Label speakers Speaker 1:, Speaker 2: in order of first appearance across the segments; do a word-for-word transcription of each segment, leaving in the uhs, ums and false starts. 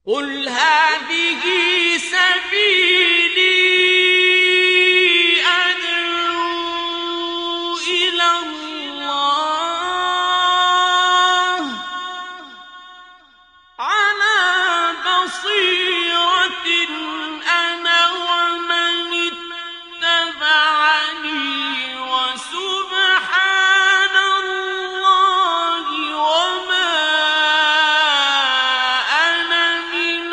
Speaker 1: قل هذه سبيلي أدعو إلى الله على بصيرة أنا ومن اتبعني وسبحان الله وما أنا من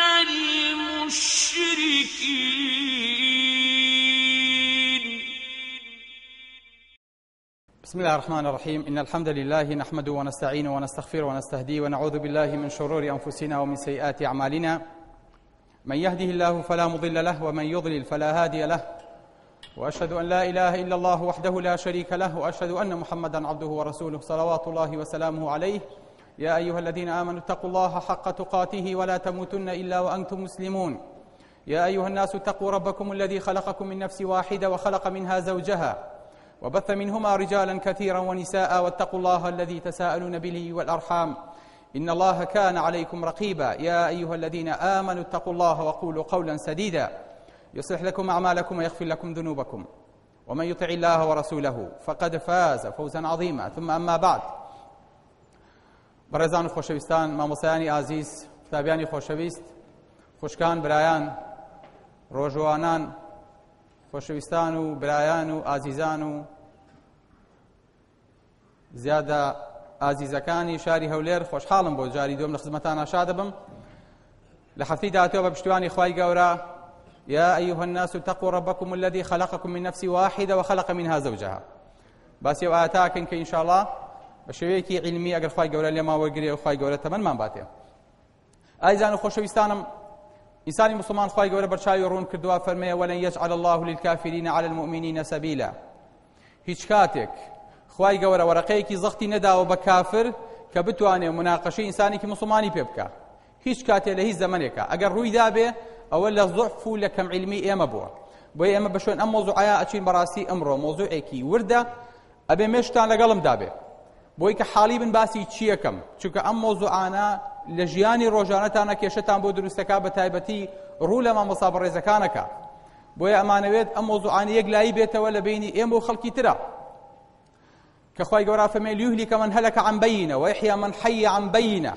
Speaker 1: المشركين.
Speaker 2: بسم الله الرحمن الرحيم. إن الحمد لله نحمده ونستعينه ونستغفره ونستهديه ونعوذ بالله من شرور أنفسنا ومن سيئات أعمالنا. من يهده الله فلا مضل له ومن يضلل فلا هادي له، وأشهد أن لا إله إلا الله وحده لا شريك له، وأشهد أن محمدا عبده ورسوله صلوات الله وسلامه عليه. يا أيها الذين آمنوا اتقوا الله حق تقاته ولا تموتن إلا وأنتم مسلمون. يا أيها الناس اتقوا ربكم الذي خلقكم من نفس واحدة وخلق منها زوجها وبث منهما رجالا كثيرا ونساء، واتقوا الله الذي تساءلون به والأرحام إن الله كان عليكم رقيبا. يا أيها الذين آمنوا اتقوا الله وقولوا قولا سديدا يصلح لكم أعمالكم ويغفر لكم ذنوبكم، ومن يطع الله ورسوله فقد فاز فوزا عظيما. ثم أما بعد، بەڕێزان و خۆشەویستان، مامۆستایانی ئازیز، قوتابیانی خۆشەویست، خوشکان، برایان، ڕۆژوانان، خۆشەویستان و برایان و ئازیزان و زیادە ئازیزەکانی شاری هەولێر، خۆشحاڵم بۆ جاری دوم لە خزمەتان ئاشا دەبم. لە هەفتەی داهاتوە بە پشتیوانی خوای گەورە: يا أيها الناس اتقوا ربكم الذي خلقكم من نفس واحدة وخلق منها زوجها. باسی ئەو ئاەتاکەن کە ئینشاءڵڵا بە شێوەیەکی عیلمی ئەگەر خوای گەورە لێما وەرگرێ و خوای گەورە تەمەنمان باتێ. ئازیزان و خۆشەویستانم، ئینسانی مسلمان خوای گەورە بەرچاوی ڕوون کردووە، فەرمێ: وەلەن یەجعل الله للكافرین على المؤمنین سەبیلا. هیچ کاتێک خوای گەورە وەرەقەیەکی زەختی نەداوە بە کافر کە بتوانێ مناقەشەی ئینسانێکی مسلمانی پێ بکە. هیچ کاتێ لە هیچ زەمانێکە ئەگەر ڕووی دابێ ئەوە لە ضعف و لە کەم عیلمی ئێمە بووە. بۆیە ئێمە بەشوێن ئەم مۆزوعەیە ئەچین بەڕاستی ئەمڕۆ مۆزوعێکی وردە، ئەبێ مێشتان لەگەڵم دابێ بۆی کە حاڵی بن باسی چیەکەم، چونکە ئەم مۆزوعانە لە ژیانی ڕۆژانەتانە کێشەتان بۆ دروستەکە، بە تایبەتی ڕوو لە مامۆستا بەڕێزەکانەکە. بۆیە ئەمانەوێت ئەم مۆزوعانە یەک لایی بێتەوە لە بینی ئێمە و خەڵکی ترە کە خوای گەورە فەرمێ: لیهلیک من هەلەکە عن بەیینە وەیحیا من حەیە عن بەیینە.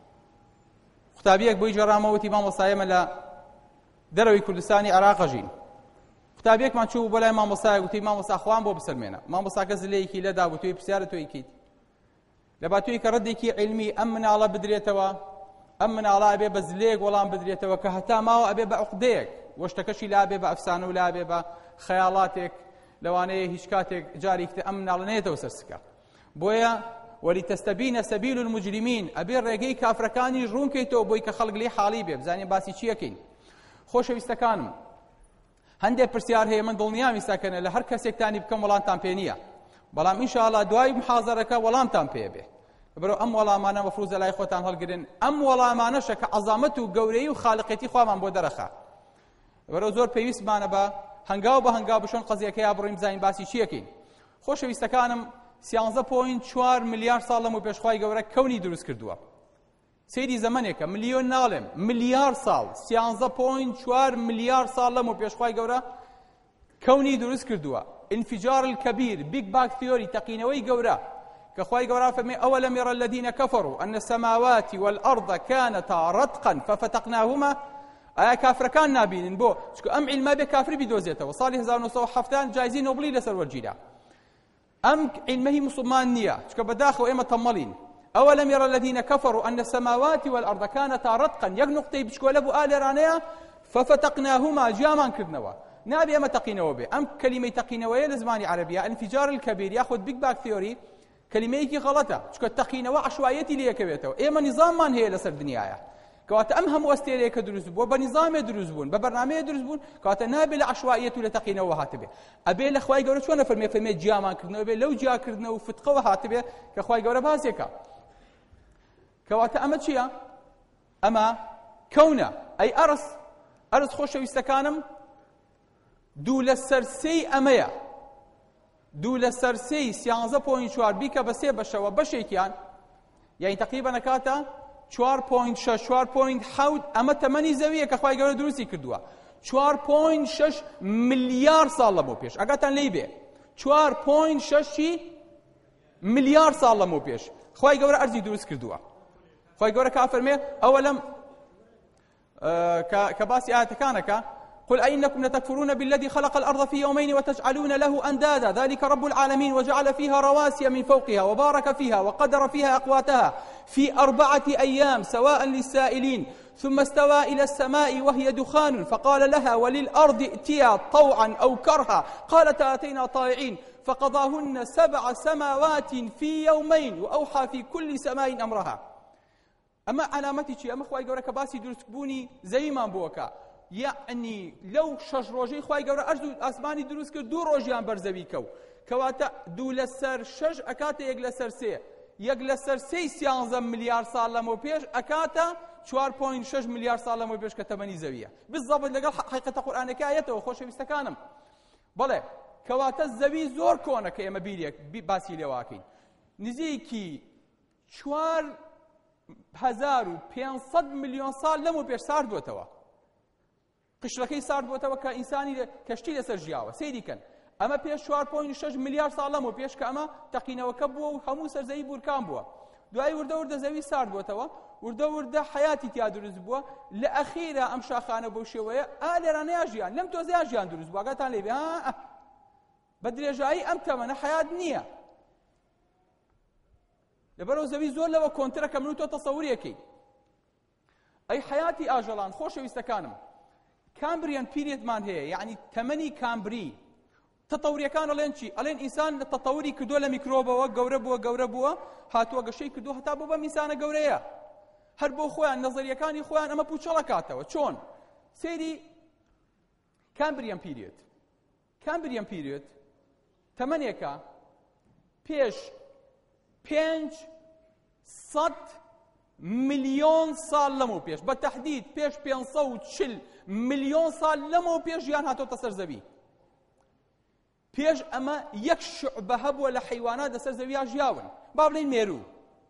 Speaker 2: قوتابیەک بۆی جێڕامەوەتی مامۆستایەمە لە دەرەوەی کوردستانی عێراق ژین. قوتابیەکمان چوو بۆ لای مامۆستایە، گوتی: مامۆستا خوان بۆ بسەلمێنە. مامۆستاکە زلەیەکی لەدا بوو: توی پرسیارە تۆ ئیکەیت؟ لە باتووی کە ڕەدێکی عیلمی ئەم مناڵە بدرێتەوە، ئەم مناڵە ئەبێ بە زلەیەک وەڵام بدرێتەوە کە هەتا ماوە ئەبێ بە عوقدەیەک، وەشتەکەشی لابێ بە ئەفسانە و لابێ بە خەیاڵاتێک، لەوانەیە هیچ کاتێک جارێکتە ئەم مناڵە نێتەوە سەرسکە. بۆیە وەلیتەستەبینە سەبیل المجرمین، ئەبێ ڕێگەی کافرەکانی ڕوونکەیتەوە بۆی کە خەڵک لێ حاڵی بێ بزانین باسی چیەکەین. خۆشەویستەکانم، هەندێک پرسیار هەیە، من دڵنیام ئێستاکەنە لە هەر کەسێکتانی بکەم وەڵامتان پێ نییە، بەڵام ئینشاءڵڵا دوای محازەرەکە وەڵامتان پێ بێ. بەرەو ئەم وەڵامانە مەفروضە لای خۆتان هەڵگرن، ئەم وەڵامانەشە کە عەزامەت و گەورەی و خاڵقێتی خوامان بۆ دەرەخا. بەرەو زۆر پێویستمانە بە هەنگاو بە هەنگاو بشۆن قەزیەکەیە بڕۆین بزانین باسی چیەکەین. خۆشەویستەکانم، سیانزە پۆینت چوار ملیار ساڵ لەمەوبەر پێش خوای گەورە کەونی دروست کردووە. سەیری زەمانێکە، ملیۆن ناڵێم، ملیار ساڵ، سیانزە پۆینت چوار ملیار ساڵ لەمەوبەر پێش خوای گەورە کەونی دروست کردووە. انفجار الكبير، بیگ باک تیۆری، تەقینەوەی گەورە کە خوای گەورە فەرمێ: ئەوەلەم یەڕە الذین کەفەروا ئەن السەماوات والأرض كانتا رتقا ففتقناهما. ئایا کافرەکان نابینن؟ بۆ چونکە ئەم عیلمە بێ کافری بیدۆزێتەوە. ساڵی هەزار و نۆ سەد و حەڤتان جایزەی نۆبڵی لەسەر وەرگیرا. ئەم عیلمەی مسلمان نییە، چونکە بەداخەوە ئێمە تەمەڵین. ئەوەلەم یەڕە الذین کەفەروا ئەن السەماوات والأرض كانتا رتقا، یەک نوقتەی بچکۆلە بوو ئالێرانەیە، ففتقناهما، جیامان کردنەوە. نابێ ئەمە تەقینەوە بێ. ئەم کەلیمەی تەقینەوەیە لە زمانی عەرەبیە انفجار الكبير یاخود بیگ باک تیۆری کەلیمەیەکی غەڵەتە، چونکە تەقینەوە عەشوایەتی لێکەوێتەوە. ئێمە نیزاممان هەیە لەسەر دنیایە، کەواتە ئەم هەموو ئەستێرەیە کە دروست بووە بە نیزامێ دروست بوون، بە بەرنامەیە دروست بوون، کەواتە نابێ لە عەشوایەت و لە تەقینەوە هاتبێ. ئەبێ لە خوای گەورە چۆنە فەرمێ فەرمێ جیامانکردنەوە بێ، لەو جیاکردنەوە و فتقەوە هاتبێ کە خوای گەورە باسێکە. کەواتە ئەمە چییە؟ ئەمە کەونە، ئەی ئەرز. ئەرز خۆشەویستەکانم، دوو لە سەرسەی ئەمەیە، دوو لە سەرسەی سیانزە پۆینت چوار بیکە بە سێ بەشەوە، بەشێکیان یعنی تقریبا نەکاتە چوار پۆینت شەش چوار پۆینت حەوت ئەمە تەمەنی زەویە کە خوای گەورە دروستی کردووە. چوار پۆینت شەش ملیار ساڵ لەمەوە پێش ئەگاتان لێی بێ چوار پۆینت شەش ملیار ساڵ لەمەوە پێش خوای گەورە ئەرزی دروست کردووە. خوای گەورە کافەرمێ ئەوە لەم کە باسی ئاەتەکانەکە قل أئنكم لتكفرون بالذي خلق الأرض في يومين وتجعلون له أندادا ذلك رب العالمين وجعل فيها رواسي من فوقها وبارك فيها وقدر فيها أقواتها في أربعة أيام سواء للسائلين ثم استوى إلى السماء وهي دخان فقال لها وللأرض ائتيا طوعا أو كرها قالتا أتينا طائعين فقضاهن سبع سماوات في يومين وأوحى في كل سماء أمرها. أما علامتي شيء أما خواهي قولك باسي درست بوني زي ما بوكا يعني لو شش روجي خواهي قولك أرجو أسماني درست كر دو روجيان برزوي كو كواتا دو لسر شش أكاتا يق لسر سي يق لسر سي سيانزم مليار سال لمو بيش أكاتا چوار پۆینت شەش ملیار ساڵ لەمەوە پێش کە تەمەنی زەویە بالضبط لەگەڵ حقیقەتە قورئانەکە ئاەتەوە خۆشەویستەکانم. بەڵێ کەواتە زەوی زۆر کۆنە کە ئێمە بیرێک باسی لێواکەین نزیکی چوار هەزار و پێنج ملیۆن ساڵ لەمەوە پێش سارد بووەتەوە قشرەکەی سارد بووەتەوە کە ئینسانی کەشتی لەسەر ژیاوە سەیریکەن ئەمە پێش چوار پۆینت شەش ملیار ساڵ لەمەوە پێش کە ئەمە تەقینەوەکە بووە و هەموو سەرزەوی بورکان بووە دوای وردە وردە زەوی سارد بووەتەوە وردە وردە حیاتی تیا دروست بووە لە ئەخیرا ئەم شاخانە بەو شێوەیە ئا لێرانەیە ژیان لەم تۆزەیە ژیان دروست بووە ئاگاتان لێ بێ بە درێژایی ئەم تەمەنە حیات نییە لەبەرەوە زەوی زۆر لەوە کۆنترە کە من و تۆ تەسەووریەکەی. ئەی حیاتی ئاژەڵان خۆشەویستەکانم کامبریان پیرێتمان هەیە یعنی تەمەنی کامبری تەتەوریەکان ئەڵێن چی؟ ئەڵێن ئینسان لە تەتەوری کردووە لە میکرۆبەوە گەورە بووە گەورە بووە هاتووە گەشەی کردووە هەتا بۆ بەم ئینسانە گەورەیە هەر بۆ خۆیان نەزەریەکانی خۆیان ئەمە پوچەڵەکاتەوە. چۆن؟ سەیری کامبریان پیرێت کامبریان پیرێت تەمەنێکە پێش پێنج سەد ملیۆن ساڵ لەمەوە پێش بە تەحدید پێش پێنج سەد و چل ملیۆن ساڵ لەمەوە پێش ژیان هاتۆتە سەر زەوی. پێش ئەمە یەک شوعبە هەبووە لە حەیوانات لەسەر زەویە ژیاون با بڵێن مێرو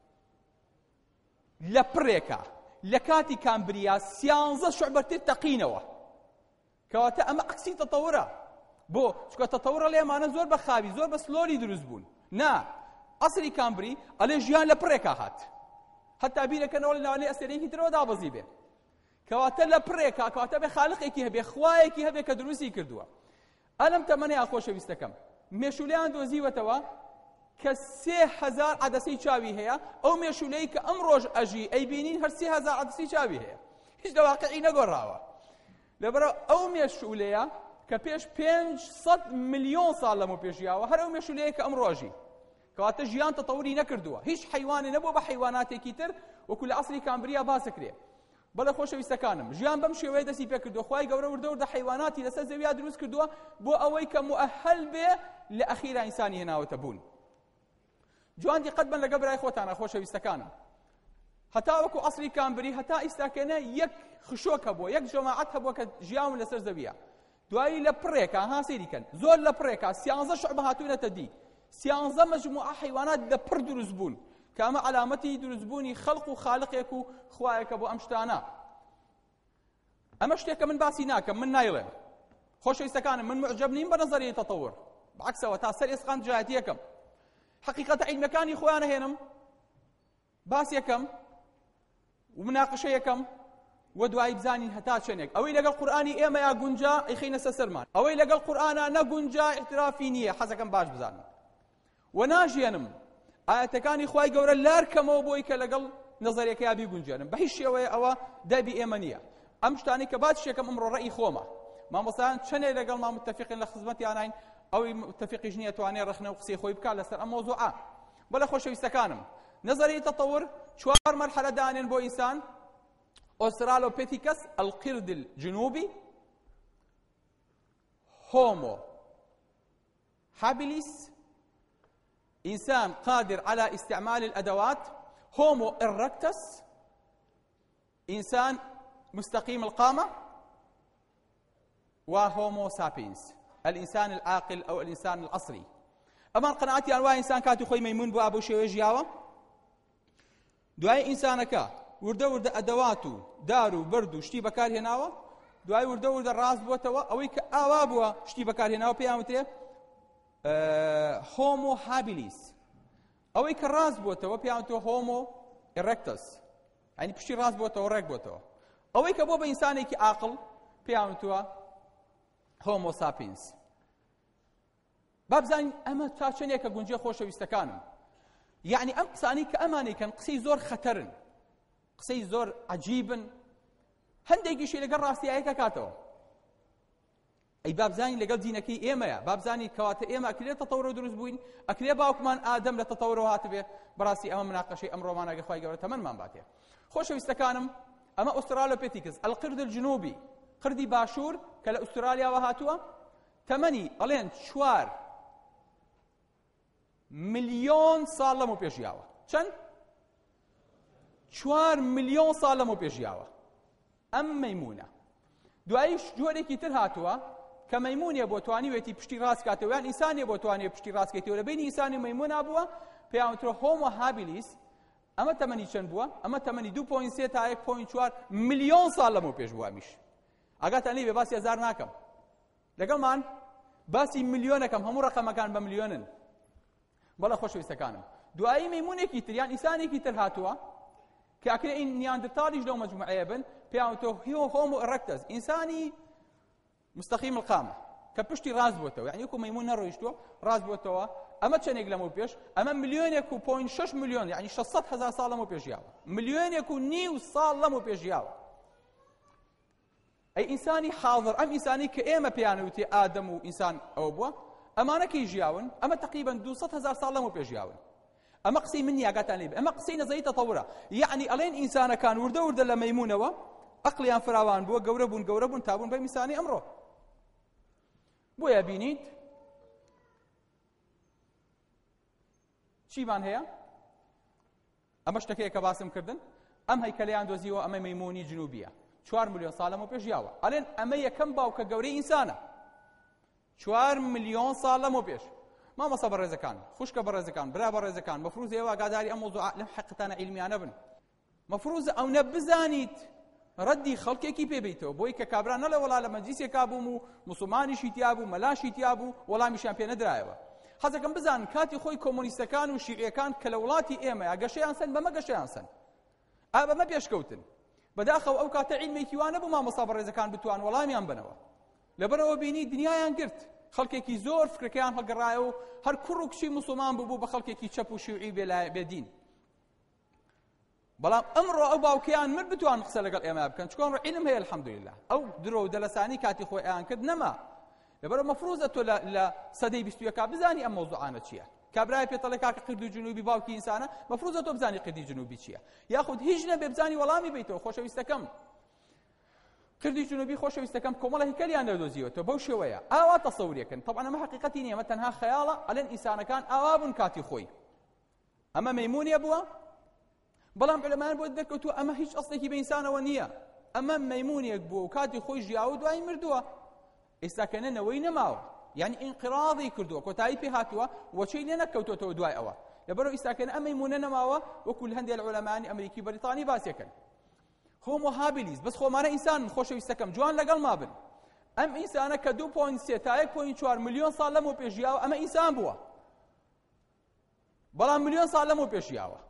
Speaker 2: لە پڕێکە لە کاتی کامبریا سیانزە شوعبەتر تەقینەوە کەواتە ئەمە عەکسی تەتەورە بۆ چونکە تەتەورە لە ئێمانە زۆر بە خاوی زۆر بە سلۆلی دروست بوون نا ئەسڵی کامبری ئەڵێ ژیان لە پڕێکە هات هەتا بیرەکەنەوە لە ناوانەی ئەستێرەیەکی ترەوە دابەزی بێ کەواتە لە پڕێکە کەواتە بێ خالقێکی هەبێ خوایەکی هەبێ کە دروستی کردووە. ئەلەم تەمەنەیە خۆشەویستەکەم مێشولەیان دۆزیوەتەوە کە سێ هەزار عەدەسەی چاوی هەیە ئەو مێشولەی کە ئەم ڕۆژ ئەژی ئەیبینین هەر سێ هەزار عەدەسەی چاوی هەیە هیچ لە واقعی نەگۆڕاوە لەبەرەوە ئەو مێشولەیە کە پێش پێنج سەد ملیۆن ساڵ لەمەوە پێش ژیاوە هەر ئەو مێشولەیە کە ئەم ڕۆژی کەواتە ژیان تەتەوری نەکردووە هیچ حەیوانێ نەبووە بە حەیواناتێکی تر وەکو لە ئەسڵی کامبریا باسەکرێ. بەڵێ خۆشەویستەکانم ژیان بەم شێوەیە دەستی پێ کردووە خوای گەورە وردە وردە حەیواناتی لەسەر زەویا دروست کردووە بۆ ئەوەی کە مؤهل بێ لە ئەخیرا ئینسانی هێناوەتە بوون. جوان دیقەت بن لەگە برای خۆتانە خۆشەویستەکانم هەتا وەکو ئەسڵی کامبری هەتا ئیستاکەنە یەک خشۆک هەبووە یەک جەماعەت هەبووە کە ژیان لەسەر زەویە دوایی لە پڕێکە ها سەیریکەن زۆر لە پڕێکە سیانزە شوعبە هاتوونەتە دی سیانزە مەجموعە حەیوانات لە پڕ دروست بوون کە ئەمە عەلامەتی دروستبوونی خەڵق و خالقێک و خوایەکە بۆ ئەم شتانە. ئەمە شتێکە من باسی ناکەم من نایڵێم خۆشەویستەکانم من معجەب نیم بە نەزەریەی تەتەور بەعەکسەوە تا سەر ئێسقان جایەتی یەکەم حەقیقەتە عیلمەکانی خۆیان هێنم باس یەکەم و مناقشە یەکەم و دوایی بزانین هەتا چەندێک ئەوەی لەگەڵ قورئانی ئێمە یا گونجا ئەیخەینە سەر سەرمان ئەوەی لەگەڵ قورئانە نەگونجا ئیخترافی نییە حەزەکەم باش بزانن و ناژێنم ئاەتەکانی خوای گەورە لارکەمەوە بۆی کە لەگەڵ نەزەریەکەیا بیگونجێنم بە هیچ شێوەیە ئەوە دەبی ئێمە نییە. ئەم شتانی کە باش شێکم ئەمڕۆ ڕەئی خۆمە مامۆستایان چەندێک لەگەڵ ما متتەفقین لە خزمەتیانین ئەوەی متتەفقیش نییە توانێ ڕخنە و قسەی خۆی بکات لەسەر ئەم مۆزوعە. بەڵێ خۆشەویستەکانم نەزەریەی تەتەور چوار مەرحەلە دانێن بۆ ئینسان أوسترالوبيثيكس القرد الجنوبي هومو هابيليس إنسان قادر على استعمال الأدوات هومو إركتس إنسان مستقيم القامة وهومو سابينس الإنسان العاقل أو الإنسان الأصلي. أما قناعتي أنواع إنسان كاتو خوي ميمون بو أبو شوي جياوة دعاء إنسانك وردە وردە ئەدەوات و دار و بەرد و شتی بەکارهێناوە دوای وردە وردە ڕاست بووەتەوە ئەوەی کە ئاوا بووە شتی بەکارهێناوە پێیان وترێ هۆمۆ هابیلیس ئەوەی کە ڕاست بووەتەوە پێیان وترێ هۆمۆ ئێرەکتەس یعنی پشتی ڕاست بووەتەوە ڕێک بووەتەوە ئەوەی کە بۆ بە ئینسانێکی عاقڵ پێیان وتووە هۆمۆ ساپینس بابزانین ئەمە تا چەندێکە گونجێ خۆشەویستەکانم یعنی ئەم قسانی کە ئەمانێکن قسەی زۆر خەتەرن قسەی زۆر عەجیبن هەندێکیشی لەگەڵ ڕاستیایەکە کاتەوە ئەی بابزانین لەگەڵ دینەکەی ئێمەیە بابزانی کەواتە ئێمە ئەکرێت تەتەورە دروست بووین ئەکرێ باوکمان ئادەم لە تەتەورەوە هاتبێ بەڕاستی ئەمە مناقەشەی ئەمڕۆمان ئەگە خوای گەورە تەمەنمان باتێ خۆشەویستەکانم ئەمە ئوسترالۆپیتیکس القرد الجنوبی قردی باشوور کە لە ئوسترالیاوە هاتووە تەمەنی ئەڵێن چوار ملیۆن ساڵ لەمەوە پێشیاوە چەند؟ چوار ملیۆن ساڵ لەمەوە پێشیاوە ئەم مەیمونە دواییش جۆرێکی تر هاتووە کە مەیمونێ بۆ توانیوێتی پشتی ڕاست کاتەوە یان ئینسانێ بۆ توانێت پشتی ڕاست کەیتەوە لە بینی ئینسانی و مەیمونە بووە پێیان وترە هۆمۆ هابیلیس ئەمە تەمەنی چەند بووە؟ ئەمە تەمەنی دوو پۆینت سێ تا یەک پۆینت چوار ملیۆن ساڵ لەمەوە پێش بووە میش ئاگاتان لێ بێ باسی هەزار ناکەم لەگەڵمان باسی ملیۆنەکەم هەموو ڕەقەمەکان بە ملیۆنن بەڵە خۆشەویستەکانم دوایی مەیمونێکی تر یان ئینسانێکی تر هاتووە کە ئەکرێ ئین نیاندرتالیش لەو مەجموعەیە بن پێیان وتۆ هۆمۆ ئێرەکتەس ئینسانی مستەقیم القامە کە پشتی ڕاست بووەتەوە یعنی وەکو مەیمون نەڕۆیشتووە ڕاست بووەتەوە ئەمە چەندێک لەمەوە پێش ئەمە ملیۆنێک و پۆینت شەش ملیۆن یعنی شەشسەد هەزار ساڵ لەمەوە پێشیاوە ملیۆنێک و نیو ساڵ لەمەوە پێشیاوە ئەی ئینسانی حاضر ئەم ئینسانی کە ئێمە پێیان وتێ ئادەم و ئینسان ئەوە بووە ئەمانە کەی ژیاون ئەمە تقریبا دووسەد هەزار ساڵ لەمەوە پێشیاون ئەمە قسەی من نییە ئاگاتان لێ بێ ئەمە قسەی نەزەری تەتەورە یعنی ئەڵێن ئینسانەکان وردە وردە لە مەیمونەوە عەقڵیان فراوان بووە گەورە بوون گەورە بوون تا بوون بە میسانی ئەمڕۆ بۆیە بینیت چیمان هەیە ئەمە شتەکەیە کە باسم کردن ئەم هەیکەلەیان دۆزیوە ئەمە مەیمونی جنوبیە چوار ملیۆن ساڵ لەمەوە پێش ژیاوە ئەڵێن ئەمە یەکەم باوکە گەورەی ئینسانە چوار ملیۆن ساڵ لەمەوە پێش مامەسە بەڕێزەکان خوشکە بەڕێزەکان برا بەڕێزەکان مەفروض ئێوە ئاگاداری ئەم مۆزوع لەم حەقتانە عیلمیانە بن مەفروض ئەو نە بزانیت ڕەدی خەڵکێکی پێ بیتەوە بۆی کە کابرا نە لە وەڵا لە مەجلیسێکا بووم و موسڵمانیشی تیا بوو مەلاشی تیا بوو وەڵامیشیان پێ نەدرایەوە حەزەکەم بزان کاتی خۆی کۆمۆنیستەکان و شیعیەکان کە لە وڵاتی ئێمەیە گەشەیان سەن بەمە گەشەیان سەن ئا بەمە پێشکەوتن بەداخەو ئەو کاتە عیلمێکی وانە بوو مامۆستا بەڕێزەکان بتوان وەڵامیان بنەوە لەبەرەوە بینی دنیایان گرت خەڵکێکی زۆر فکرەکەیان هەڵگەڕایە و هەر کوڕ و کچی موسڵمان بوو بە خەڵکێکی چەپ و شیوعی بێدین بەڵام ئەمڕۆ ئەو باوکیان من بتوان قسە لەگەڵ ئێمە بکەن چکۆن عیلم هەیە الحەمدولله ئەو درۆ و دەلەسانی کاتی خۆی ئەیان کرد نەما لەبەرەوە مەفروضە تۆ لە سەدەی بیست و یەکا بزانی ئەم مەوزوعانە چییە کابرای پێتەڵێ کاکە قردی جنوبی باوکی ئینسانە مەفروضە تۆ بزانی قردی جنوبی چییە یاخود هیچ نەبێ بزانی وەڵامی بیتەوە خۆشەویستەکەم قردی جنوبی خۆشەویستەکەم کۆمەڵە هیکەلیان دەدۆزیوەتەوە بەو شێوەیە ئاوا تەسەوریەکەن طبعا ئەمە حەقیقەتی نییە ئەمە تەنها خەیاڵە ئەڵێن ئینسانەکان ئاوا بوون کاتی خۆی ئەمە مەیمونێ بووە بەڵام عولەمایان بۆ دەرکەوتووە ئەمە هیچ ئەسڵێکی بە ئینسانەوە نییە ئەمە مەیمونێک بووە و کاتی خۆی ژیاوە دوایی مردووە ئێستاکەنە نەوەی نەماوە یعنی ئینقراضی کردووە کۆتایی پێ هاتووە وەچەی لێ نەکەوتۆتەوە دوای ئەوە لەبەرەوە ئێستاکەنە ئەم مەیمونە نەماوە وەکو هەندێک لە عولەمایانی ئەمریکی بەریتانی باسیەکەن هۆمۆ هابیلیس بەس خۆمانە ئینسان خۆشەویستەکەم جوان لەگەڵ ما بن ئەم ئینسانە کە دوو پۆینت سێ تا یەک پۆینت چوار ملیۆن ساڵ لەمەوە پێشیاوە ئەمە ئینسان بووە بەڵام ملیۆن ساڵ لەمەوە پێشیاوە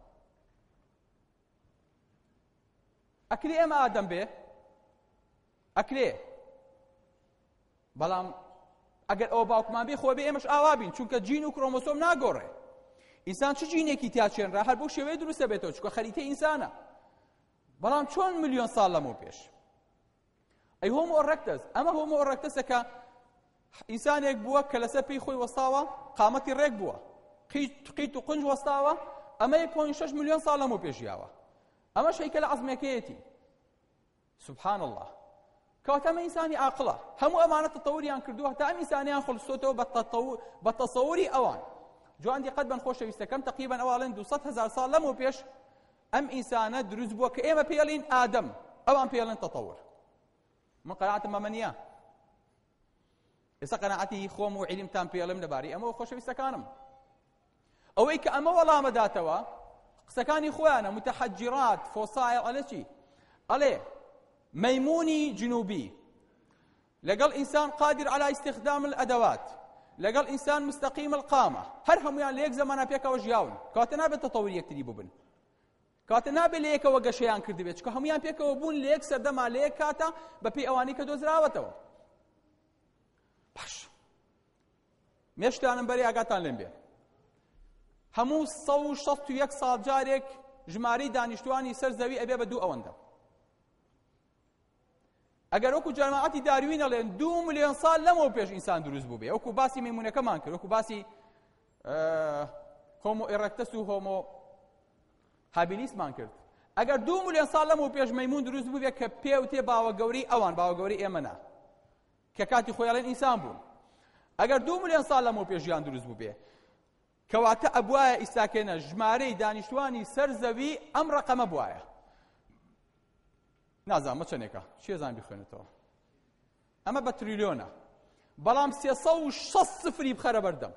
Speaker 2: ئەکرێ ئێمە ئادەم بێ ئەکرێ بەڵام ئەگەر ئەوە باوکمان بێ خۆ بێ ئێمەش ئاوا بین چونکە جین و کرۆمۆسۆم ناگۆڕێ ئینسان چ جینێکی تیا چێنرا هەر بۆ شێوەیە دروستە بێتەوە چونکە خەریتەی ئینسانە بەڵام چۆن ملیۆن ساڵ لەمەوە پێش ئەی هۆمۆ ئێرەکتەس ئەمە هۆمۆ ئێرەکتەسە کە ئینسانێک بووە کە لەسەر پێی خۆی وەستاوە قامەتی ڕێک بووە قیت و قنج وەستاوە ئەمە یەک پۆینت شەش ملیۆن ساڵ لەمەوە پێشیاوە ئەمە هەیکەلە عەزمەکەیەتی سبحان الله کەواتە ئەمە ئینسانی عاقڵە هەموو ئەمانە تەتەوریان کردووە تا ئەم ئینسانیان خڵستۆتەوە بە تەسەووری ئەوان جوان دیقەت بن خۆشەویستەکەم تقریبا ئەواڵێن دووسەد هەزار ساڵ لەمەوە پێش ئەم ئینسانە دروست بووە کە ئێمە پێڵین ئادەم ئەوان پێڵێن تەتەور من قەناعەتم ئەمە نییە ئێستا قەناعەتی خۆم و عیلمتان پێڵم لەبارەی ئەمەوە خۆشەویستەکانم ئەوەی کە ئەمە وەڵامە داتەوە قسەکانی خۆیانە متحجرات فۆسایل ئەلێ چی ئەڵێ مەیمونی جنوبی لەگەڵ ئینسان قادر على استخدام الأدوات لەگەڵ ئینسان مستقیم القامە هەر هەمویان لە یەک زەمانە پێکەوە ژیاون کاتە نابێت تەتەوری یەکتری ببن کاتە نابێت لە یەکەوە گەشەیان کردبێت چکە هەمویان پێکەوە بوون لە یەک سەردەما لە یەک کاتە بەپێی ئەوانەی کە دۆزراوەتەوە باش مێشتانم بەرێ ئاگاتان لێم بێ هەموو سەد و شەست و یەک ساڵ جارێک ژمارەی دانیشتوانی سەر زەوی ئەبێ بە دوو ئەوەندە ئەگەر وەکو جەماعەتی داروین ئەڵێن دوو ملیۆن ساڵ لەمەوە پێش ئینسان دروست بوو بێ وەکو باسی مەیمونەکەمان کرد وەکو باسی هۆمۆ ئێڕەکتەس و هۆمۆ هابیلیسمان کرد ئەگەر دوو ملیۆن ساڵ لەمەوە پێش مەیمون دروست بوو بێ کە پێ و تێ باوە گەورەی ئەوان باوە گەورەی ئێمەنا کە کاتی خۆی ئەڵێن ئینسان بوون ئەگەر دوو ملیۆن ساڵ لەمەوە پێش ژیان دروست بوو بێ کەواتە ئەبوایە ئیساکێنە ژمارەی دانیشتوانی سەر زەوی ئەم ڕەقەمە بوایە نازانم چەندێکە چێزان بخوێنێتەوە ئەمە بە تریلیۆنە بەڵام سێسەد و شەست سفری بخەرە بەردەم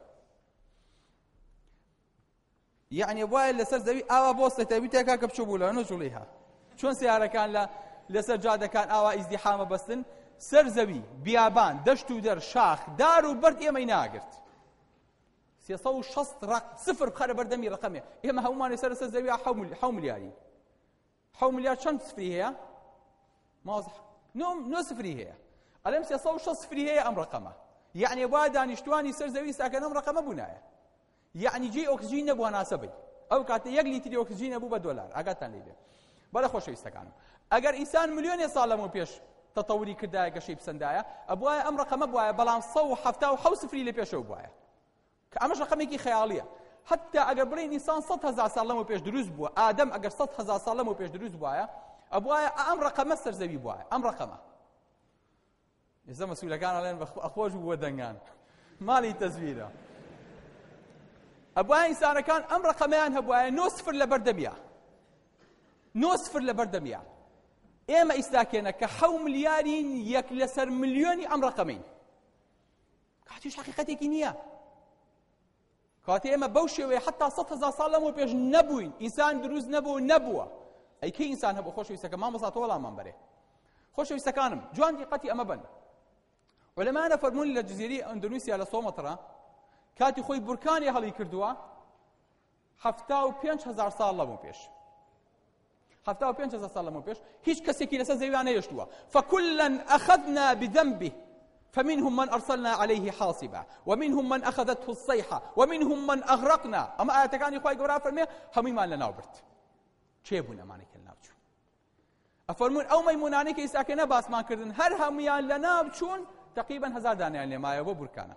Speaker 2: یعنی وایە لەسەر زەوی ئاوا بۆ سەتەوی تێکا کە بچوو بوو لە نەجوڵیها چۆن سیارەکان لە لەسەر جادەکان ئاوا ئیزدیحامە بەستن سەر زەوی بیابان دەشت و دەر شاخ دار و بەرد ئێمەی ناگرت سێسەد و شەست سفر بخەرە بەردەمی ڕقەمێ ئێمە هەمومانێ سەر سەر زەوی حەو ملیاری حەو ملیار چەند سفری هەیە مازح نۆ سفری هەیە ئەلێم سێسەد و شەست سفری هەیە ئەم ڕقەمە یعنی وا دانیشتوانی سەر زەوی ساکەن ئەم ڕقەمە بوونایە یعنی جێی ئۆکسجین نەبووە ناسەبەی ئەو کاتە یەک لیتری ئۆکسجین نەبوو بە دۆلار ئاگاتان لێ بێ بەڵێ خۆشەویستەکانم ئەگەر ئینسان ملیۆنێ ساڵ لەمەوە پێش تەتەوری کردایە گەشەی پسەندایە ئەبوایە ئەم ڕقەمە بوایە بەڵام سەد و حەفتا و حەوت سفری لە پێشەوە بوایە کە ئەمەش ڕقەمێکی خەیاڵیە حتا ئەگەر بڵێن ئینسان سەد هەزار ساڵ لەمەوە پێش دروست بووە ئادەم ئەگەر سەد هەزار ساڵ لەمەوە پێش دروست بوایە ئەبوایە ئەم ڕقەمە سەر زەوی بوایە ئەم ڕقەمە ئێستا مەسئولەکان ئەڵێن ئەخۆش بووە دەنگان ماڵی تەزویرە ئەبوایە ئینسانەکان ئەم ڕقەمەیان هەبوایە نۆ سفر لە بەردەمیە نۆ سفر لە بەردەمیە ئێمە ئیستاکێنە کە حەو ملیارین یەک لەسەر ملیۆنی ئەم ڕقەمەین کاتیش حەقیقەتێکی نییە کاتێ ئێمە بەو شێوەیە حتا سەد هەزار ساڵ لەمەوە پێش نەبووین ئینسان دروست نەبوو نەبووە ئەی کەی ئینسان هەبوو خۆشەویستەکە مامۆستا وەڵامان بەرێ خۆشەویستەکانم جوان دیقەتی ئەمە بن عولەمانە فەرموون لە جزیرەی ئەندونوسیا لە سۆمەترا کاتی خۆی بورکانی هەڵی کردووە هەفتا و پێنج هەزار ساڵ لەمەوە پێش هەفتا و پێنج هەزار ساڵ لەمەوە پێش هیچ کەسێکی لەسەر زەویان نەهێشتووە فكلا أخذنا بذنبه فمنهم من أرسلنا عليه حاصبا ومنهم من أخذته الصيحة ومنهم من أغرقنا أما آياتكان يخوي قورا فرمي هميمان لنا وبرت چه بوون ئەمانێک لە ناوچوون ئەفەرموون ئەو مەیمونانەی کە ئیساکێنە باسمان کردن هەر هەمویان لە ناو چوون تقریبا هەزار دانیان لێمایە بۆ بورکانە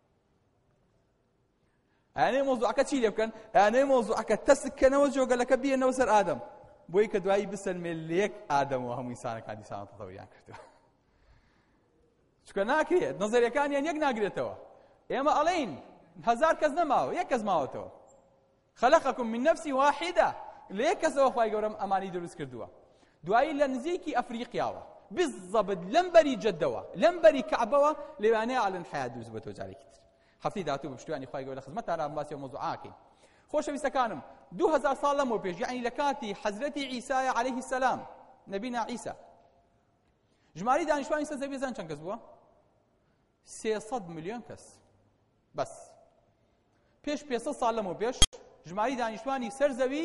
Speaker 2: ئەیانەی مۆزوعەکە چی لێ بکەن ئەیانەی مۆزوعەکە تەسکەنەوە جۆگەلەکە بێنەوە سەر ئادەم بۆی کە دوایی بسەلمێ لە یەک ئادەمەوە هەموو ئینسانەکان دیسان تەتەوریان کردووە چکە ناکرێت نەزەریەکانیان یەک ناگرێتەوە ئێمە ئەڵێین هەزار کەس نەماوە یەک کەس ماوەتەوە خەلەقەکم من نەفسی واحیدە لە یەک کەسەوە خوای گەورە ئەمانی دروست کردووە دوایی لە نزیکی ئەفریقیاوە بالضبط لەم بەری جەدەوە لەم بەری کەعبەوە لەوانەیە ئاڵن حەیات دروست بێتەوە جارێکی تر هەفتەی داهاتوو بە پشتیوانی خوای گەورە لە خزمەتتانە باسی ئەو مۆزوعاکەین خۆشەویستەکانم دوو هەزار ساڵ لەمەوە پێش یعنی لە کاتی حەزرەتی عیسایە عەلەیهی سەلام نەبینا عیسا ژمارەی دانیشتوانی سەر زەوی زان چەند کەس بووە سێسەد ملیۆن کەس بەس پێش پێسەد ساڵ لەمەوە پێش ژمارەی دانیشتوانی سەر زەوی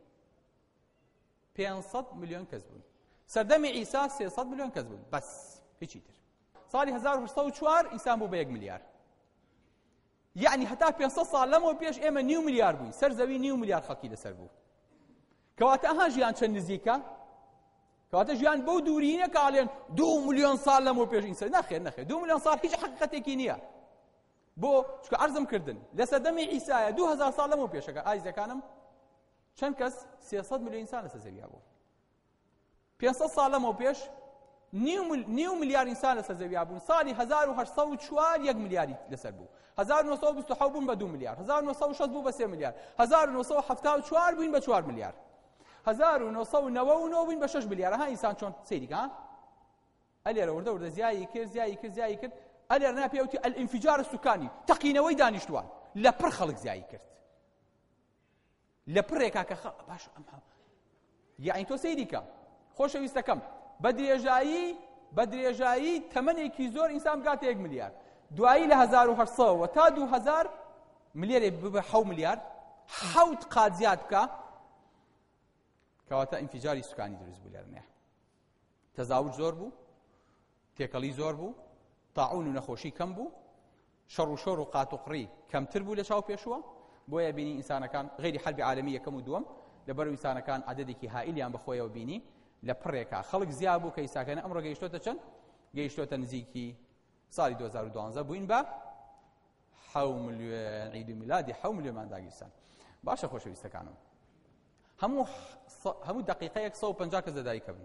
Speaker 2: پێنجسەد ملیۆن کەس بوون سەردەمی عیسا سێسەد ملیۆن کەس بوون بەس هیچی تر ساڵی هەزار و هەشت سەد و چوار ئینسان بوو بە یەک ملیار یعنی هەتا پێنجسەد ساڵ لەمەوە پێش ئێمە نیو ملیار بووین سەر زەوی نیو ملیار خەڵکی لەسەر بوو کەواتە ئەها ژیان چەند نزیکە کەواتە ژیان بەو دوورینە کە ئاڵێن دوو ملیۆن ساڵ لەمەوە پێش ئینسان نەخێر نەخێر دوو ملیۆن ساڵ هیچ حەقیقەتێکی نییە بۆ چکە عەرزم کردن لە سەردەمی عیسایە دوو هەزار ساڵ لەمەوە پێشەکە ئازیزەکانم چەند کەس سێسەد ملیۆن ئینسان لەسەر زەویە بوو پێنجسەد ساڵ لەمەوە پێش نیو ملیار ئینسان لەسەر زەویە بوون ساڵی هەزار و هەشت سەد و چوار یەک ملیاری لەسەر بوو هەزار و نۆ سەد و بیست و حەوت بوون بە دوو ملیار هەزار و نۆ سەد و شەست بوو بە سێ ملیار هەزار و نۆ سەد و هەفتا و چوار بووین بە چوار ملیار هەزار و نۆ سەد و نەوە و نۆ بووین بە شەش ملیار ها ئینسان چۆن سەیریکە ها ئەلێرە وردە وردە زیایی کرد زیایی کرد زیایی کرد ئەلێرە ناپێوتی الانفجار السکانی تەقینەوەی دانیشتوان لە پڕ خەڵک زیایی کرد لە پڕێکا کە باش ئەم یعنی تۆ سەیری کە خۆشەویستەکەم بە درێژایی بە درێژایی تەمەنێکی زۆر ئینسان بگاتە یەک ملیار دوایی لە هەزار و هەشت سەدەوە تا دوو هەزار ملیارێ ببە حەوت ملیار حەوت قات زیاد بکە کەواتە ئینفجاری سوکانی دروست بوو لێرەنێ تەزاوج زۆر بوو تێکەڵی زۆر بوو تاعون و نەخۆشی کەم بوو شەڕ و شۆر و قات و قڕی کەمتر بوو لە چاو پێشوە بۆیە بینی ئینسانەکان غەیری حەربی عالەمی یەکەم و دووەم لەبەرەوەی ئینسانەکان عەدەدێکی هائیلیان بەخۆیەوە بینی لە پڕێکا خەڵک زیاد بوو کە ئیساکەنە ئەمڕۆ گەیشتۆتە چەند گەیشتۆتە نزیکی ساڵی دوو هەزار و دوانزە بووین بە حەوت ملیۆن عیدی میلادی حەوت ملیۆنمان داگیرسان باشە خۆشەویستەکانم هەموو هەموو دقیقەیەک سەد و پەنجا کەس لەدایکە بن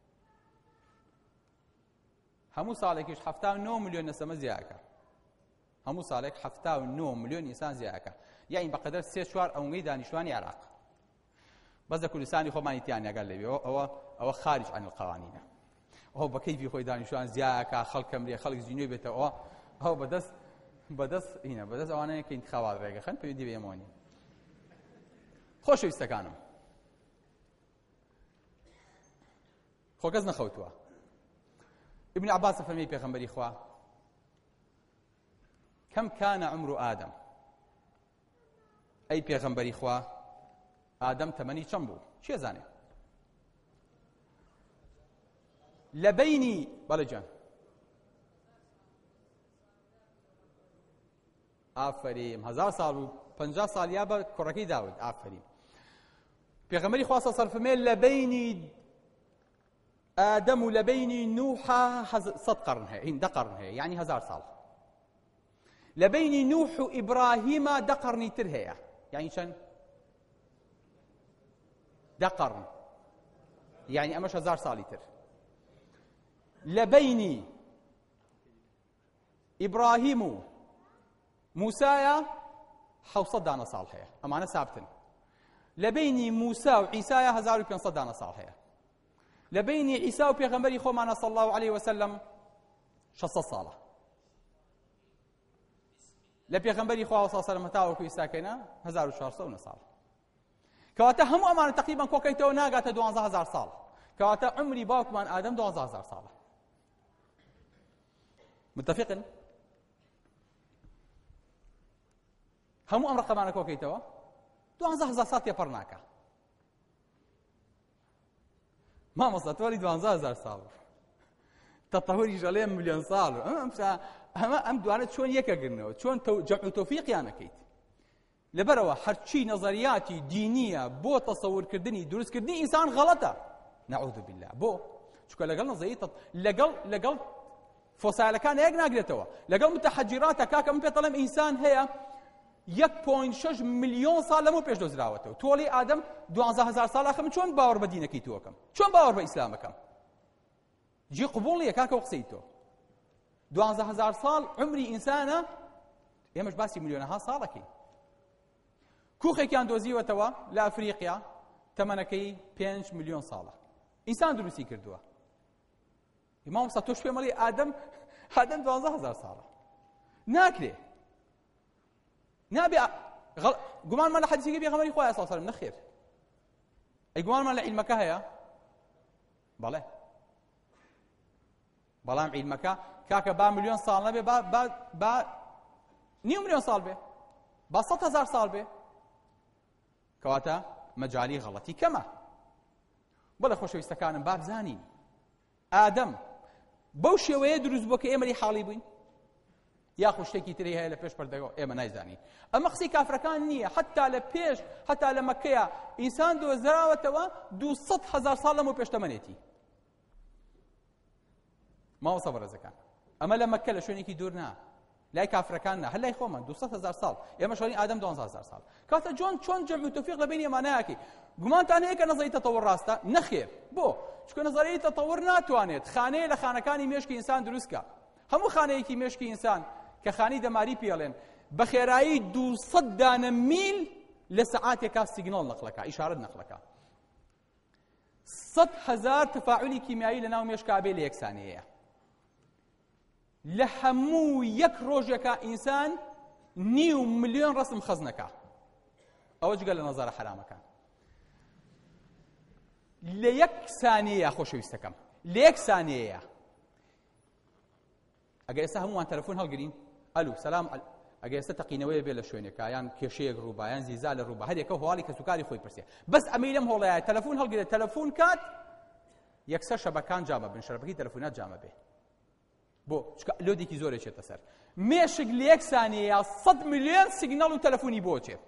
Speaker 2: هەموو ساڵێکیش هەفتە و نۆ ملیۆن نەسەمە زیادەکە هەموو ساڵێک هەفتە و نۆ ملیۆن ئینسان زیادەکە یعنی بەقەدەر سێ چوار ئەوەی دانیشتوانی عێراق بەس لە کوردستانی خۆمانی تیان لەگەڵ لەوێ ئەوە ئەوە خارج عن القوانینە ئەوە بە کەیفی خۆی دانیشتوان زیادەکە خەڵک کەمرێ خەڵک زیینوی بێتەوە ئەوە بەدەست بەدەست هینە بەدەست ئەوانەیە کە انتخابات ڕێگەخەن پەیوەندی بە ئێمەوە نییە خۆشەویستەکانم خۆ کەس نەخەوتووە ابن عباس فەرمی پێغەمبەری خوا كم كان عمر آدم أي پێغەمبەری خوا آدم تەمەنی چەند بوو چێ زانێ لە بەینی بەڵێ جان ئافەریم هەزار ساڵ بوو پەنجا ساڵ یا بە کوڕەکەی داود ئافەریم پێغەمبەری خوا سەڵ فەرمێ لە بەینی آدم و لە بەینی نوح سەد قەرن هەیە هین دە قەرن هەیە یعنی هەزار ساڵ لە بەینی نوح و ئیبراهیمە دە قەرنی تر هەیە یعنی چەند دە قەرن یعنی ئەمەش هەزار ساڵی تر لە بەینی ئیبراهیم و موسایە حەوت دانە ساڵ هەیە ئەمانە سابتن لە بەینی موسا و عیسایە هەزار و پێنج دانە ساڵ هەیە لە بەینی عیسا و پێغەمبەری خۆمانە صلی الله علیه وسلم شەشسەد ساڵە لە پێغەمبەری خوا صلی الله علیه وسلم تاوەکو ئیساکەینا هەزار و چوارسەد و نە ساڵ کەواتە هەموو ئەمانە تەقریبەن کۆکەیتەوە ناگاتە دوانزە هەزار ساڵ کەواتە عمری باوکمان ئادەم دوانزە هەزار ساڵە متفقن هەموو ئەم ڕقەمانە کۆکەیتەوە دوانزە هەزار ساڵ تێپەڕ ناکە مامۆستا تۆ وەلی دوانزە هەزار ساڵ تەتەوری ژەڵێ ملیۆن ساڵ ئەمە ئەم دوانە چۆن یەکەگرنەوە چۆن جەمع و تەوفیقیان ئەکەیت لەبەرەوە هەرچی نەزەریاتی دینیە بۆ تەسەورکردنی دروستکردنی ئینسان غەڵەتە نەعوذ بالله بۆ چونکە لەگەڵ نەزەری لەگەڵ لەگەڵ فۆسایلەکان یەک ناگرێتەوە لەگەڵ متەحەجیراتە کاکە من پێ دەڵێم ئینسان هەیە یەک پۆینت شەش ملیۆن ساڵ لەمەوە پێش دۆزراوەتەوە تۆڵی ئادەم دوانزە هەزار ساڵاخە من چۆن باوەڕ بە دینەکەی تۆکەم چۆن باوەڕ بە ئیسلامەکەم جێ قبوڵ نییە کاکە و قسەی تۆ دوانزە هەزار ساڵ عمری ئینسانە ئێمەش باسی ملیۆنەها ساڵەکەین کوخێکیان دۆزیوەتەوە لە ئەفریقیا تەمەنەکەی پێنج ملیۆن ساڵە ئینسان دروستی کردووە مامۆستا تۆش پێم دەڵێ ئادەم ئادەم دوانزە هەزار ساڵە ناکرێ نابێ گومانمان لە حەدیثێکی پێغەمبەری خوا صلی الله علیه و سلم نەخێر ئەی گومانمان لە عیلمەکە هەیە بەڵێ بەڵام عیلمەکە کاکە با ملیۆن ساڵ نەبێ با با با نیو ملیۆن ساڵ بێ با سەد هەزار ساڵ بێ کەواتە مەجالی غەڵەتی کەمە بەڵێ خۆشەویستەکانم با بزانین ئادەم بەو شێوەیە دروست بووە کە ئێمەری حاڵی بووین یاخو شتێکی تری هەیە لە پێش پەردەگەوە ئێمە نایزانین ئەمە قسەی کافرەکان نییە حتا لە پێش حتا لە مەکەیە ئینسان دۆزراوەتەوە دووسەد هەزار ساڵ لەمەوە پێشتەمەنێتی ماوەسە بەڕێزەکان ئەمە لە مەکە لە شوێنێکی دوور نا لای کافرەکان نا هەر لای خۆمان دووسەد هەزار ساڵ ئێمە شوێنی ئادەم دوانزە هەزار ساڵ کاتە جۆن چۆن جەمع و تەوفیق لە بینی ئێمە نایەکەی گومانتان هەیە کە نەزەری تەتەوڕ ڕاستە نەخێر بۆ چونکە نەزەری تەتەوڕ ناتوانێت خانەیە لە خانەکانی مێشکی ئینسان دروستکە هەموو خانەیەکی مێشکی ئینسان کە خانی دەماری پێڵێن بە خێرایی دووسەد دانە میل لە سەعاتێکا سیگنال نەقلەکە ئیشارەت نەقلەکە سەد هەزار تفاعلی کیمیایی لە ناو مێشکا بێ لە یەکسانەیە لە هەموو یەک ڕۆژێکە ئینسان نیو ملیۆن ڕەسم خەزنەکە ئەوە جگە لە نەزارە حرامەکان. لە یەک سانیەیە خۆشەویستەکەم، لە یەک سانیەیە ئەگەر ئێستا هەمووان تەلەفۆن هەڵگرین، ئەلو سەلام، ئەگەر ئێستا تەقینەوەیە بێ لە شوێنێکە یان کێشەیەک ڕووبا یان زیزا لە ڕووبا، هەر یەکە هەواڵی کەسوکاری خۆی پرسێ، بەس ئەمەی لەم هۆڵەیە تەلەفۆن هەڵگرێت، تەلەفۆن کات یەکسەر شەبەکان جامە بن، شەبەکەی تەلەفۆنات جامە بێ، بۆ چکە لۆدێکی زۆرە چێتە سەر. مێشک لە یەک سانیەیە سەد میلیۆن سیگنەڵ و تەلەفۆنی بۆ چێت.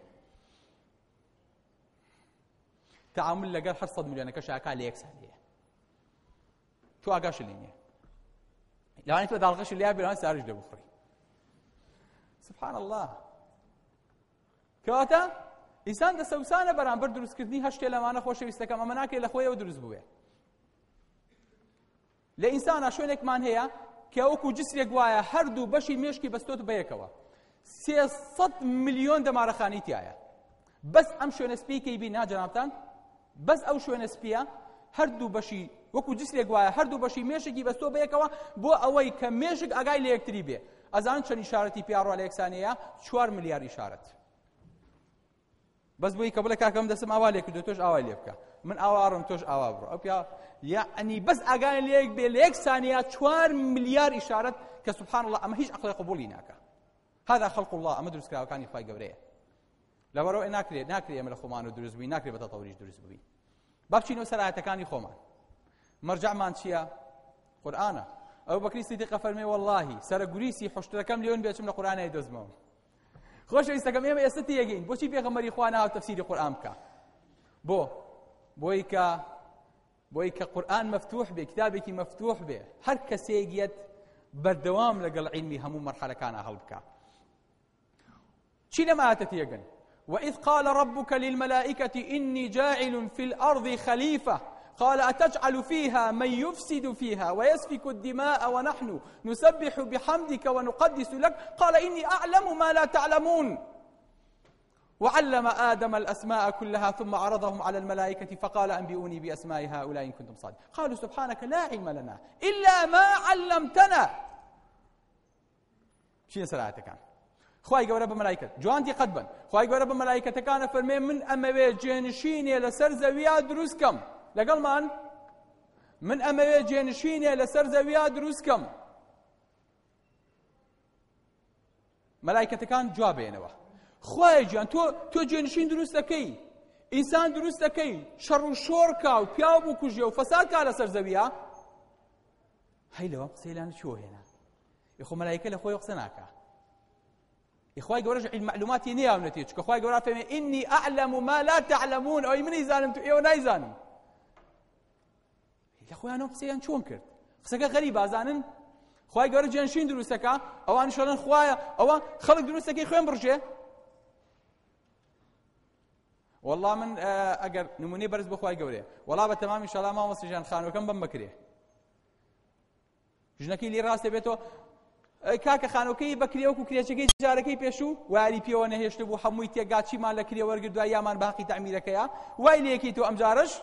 Speaker 2: تعامل لەگەڵ هەر سەد میلیۆنەکەش ئاکا لە یەک سانیەیە. تۆ ئاگاش لێ نییە. لەوانێت تۆ داڵغەشی لێیا بێ لەوان ساریش لێ بخڕی. سبحان الله. کەواتە ئینسان دەسەوسانە بەرامبەر دروستکردنی هەشتێ لەمانە خۆشەویستەکەم، ئەمە ناکرێت لە خۆیەوە دروست بوێ. لە ئینسانە شوێنێکمان هەیە کە وەکو جسرێک وایە هەردوو بەشی مێشکی بەستۆت بەیەکەوە. سێسەد میلیۆن دەمارەخانی تایە. بەس ئەم شوێنە سپیکەی بین ناجەنابتان، بەس ئەو شوێنە سپیە هەردوو بەشی وەکو جسرێک وایە هەردوو بەشی مێشکی بەستۆ بەیەکەوە بۆ ئەوەی کە مێشک ئاگای لە یەکتری بێ. ئەزان چەند ئیشارەتی پیاڕوا لە یەکسانەیە؟ چوار ملیار ئیشارەت. بەس بۆی کە بڵێ کاکەم دەسم ئاوا لێ کردو تۆش ئاوای لێ بکە، من ئاواڕم تۆش ئاوا بڕۆ، ئەو پیا یعنی بەس ئاگای لە یەک بێ لە یەک سانیە چوار ملیار ئیشارەت کە سبحان الله ئەمە هیچ عەقڵی قبوڵی ناکە. هذا خلق الله، ئەمە دروستکراوەکانی خوای گەورەیە. لەبەرەوە ناکرێت ناکرێت ئێمە لە خۆمان و دروست بووین، ناکرێت بە تەتەوریش دروست بووین. با بچینەوە سەر ئاەتەکانی خۆمان. مەرجەعمان چییە؟ قورئانە. ئەو بەکری سیدیقە فەرمێ وەڵڵاهی سەرگوریسی حوشتەکەم لێون بێچم لە قورئانەیە دۆزمەوە. خۆشەویستەکەم ئێمە ئێستا تێگەین بۆچی پێغەمبەری خوا ناوە تەفسیری قورئان بکە؟ بۆ بۆی کە بۆی کە قورئان مەفتوح بێ، کتابێکی مەفتوح بێ، هەر کەسێکیت بەردەوام لەگەڵ عیلمی هەموو مەرحەلەکانە هەڵبکە. چی لەم ئاەتە تێگەن؟ وإذ قال ربك للملائكة إني جاعل في الأرض خليفة قال أتجعل فيها من يفسد فيها ويسفك الدماء ونحن نسبح بحمدك ونقدس لك قال إني أعلم ما لا تعلمون وعلم آدم الأسماء كلها ثم عرضهم على الملائكة فقال أنبئوني بأسماء هؤلاء إن كنتم صادقين قالوا سبحانك لا علم لنا إلا ما علمتنا. شنو سرعتك كان؟ خواهی گەورە بە مەلایکەت جوانتی قەت بن، خواهی گەورە بە مەلایکەتەکانە فەرمێ من ئەمەوێ جێنشینێ لەسەر زەویا دروستکەم لەگەڵمان، من ئەمەوێ جێنشینێ لەسەر زەویا دروستکەم. مەلایکەتەکان جواب بێنەوە خوای گیان تۆ تۆ جێنشین دروست دەکەی، ئینسان دروست دەکەی، شەڕ و شۆڕکا و پیاو بکوژێ و فەساد کا لەسەر زەویا. هەی لەوە قسەی لانە چۆ هێنا؟ یخۆ مەلایکە لە خۆی قسە ناکە. إخوائي جورج المعلومات ينيا ونتيج كإخوائي جورج فهم إني أعلم ما لا تعلمون أو من يزانم إيه ونا يزانم. يا أخويا أنا بسيان شون كرت خسك غريب أزانن إخوائي جورج جنشين دروسك أو أنا شلون إخوائي أو خلق دروسك إخوان برجع. والله من أجر نموني برز بإخوائي جورج والله بتمام إن شاء الله ما وصل جان خان وكم بمكريه. جنكي لي راسي بيته کاکە خانۆکەی بەکرێوەک و کرێچەکەی جارەکەی پێشوو واری پێوە نەهێشت بوو هەمووی تێگا چیمان لە کرێ وەرگردووە یامان باقی تەعمیرەکەیە وای لێکی تۆ ئەم جارش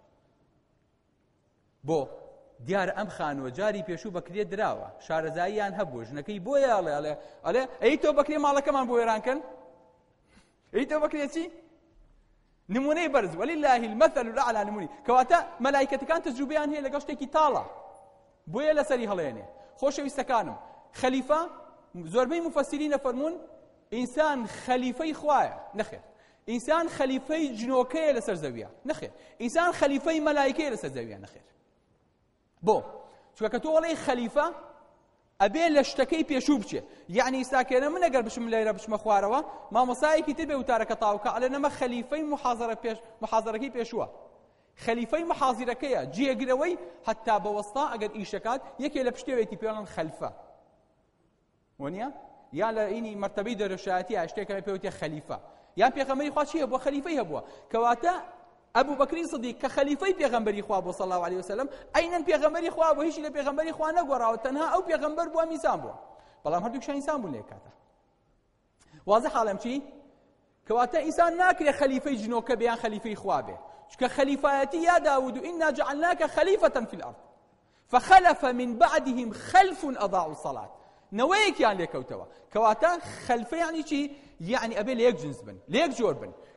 Speaker 2: بۆ دیارە ئەم خانووە جاری پێشوو بەکرێ دراوە شارەزاییان هەبوو ژنەکەی بۆیە ئەڵێ ئەڵێ ئەڵێ ئەی تۆ بەکرێ ماڵەکەمان بۆ وێرانکەن ئەی تۆ بەکرێ چی نمونەی بەرز وەلله المەثل الأعلى نمونی کەواتە مەلایکەتەکان تەجروبەیان هەیە لەگەڵ شتێکی تاڵە بۆیە لەسەری هەڵێنێ. خۆشەویستەکانم خەلیفە زۆربەی مفەسیرینە فەرموون ئینسان خەلیفەی خوایە نەخێر، ئینسان خەلیفەی جنۆکەیە لەسەر زەویە نەخێر، ئینسان خەلیفەی مەلایکەیە لەسەر زەویە نەخێر. بۆ چونکە کە تۆ وەڵێی خەلیفە ئەبێ لە شتەکەی پێشوو بچێ، یعنی ئیساکێنە من ئەگەر بچم لێرە بچمە خوارەوە مامۆسایەکی تر بێ وتارەکە تاوکە ئەڵێ نەمە خەلیفەی محاضرە پێش محاضرەکەی پێشووە، خەلیفەی محاضرەکەیە جێگرەوەی حتا بەوەستا ئەگەر ئیشەکات یەکێ لە پشتێوێتی پێڵەن خەلیفە ونیا یا لە ئینی مرتبەی دەرەشایەتی ئاشتێکە پێوتێ خەلیفە یان پێغەمبەری خوا چییە بۆ خەلیفەی هەبووە کەواتە ئەبوو بەکری سیدیق کە خەلیفەی پێغەمبەری خوا بۆ صلی الله علیه وسلم ئەینەن پێغەمبەری خوا بۆ هیچ لە پێغەمبەری خوا نەگۆڕاوە تەنها ئەو پێغەمبەر بووە میزان بووە بەڵام هەردووکشان ئینسان بوون لێ کاتە واضح حاڵم چی کەواتە ئینسان ناکرێ خەلیفەی جنۆکە بێیان خەلیفەی خوا بێ چونکە خەلیفایەتی یا داود ئینا جعلناک خەلیفەة فی الأرض فخلف من بعدهم خلف أضاعوا الصلاة نوەیەکیان لێکەوتەوە کەواتە خەلفە یعنی چی یعنی ئەبێ لە یەک جنس بن لە یەک جۆر بن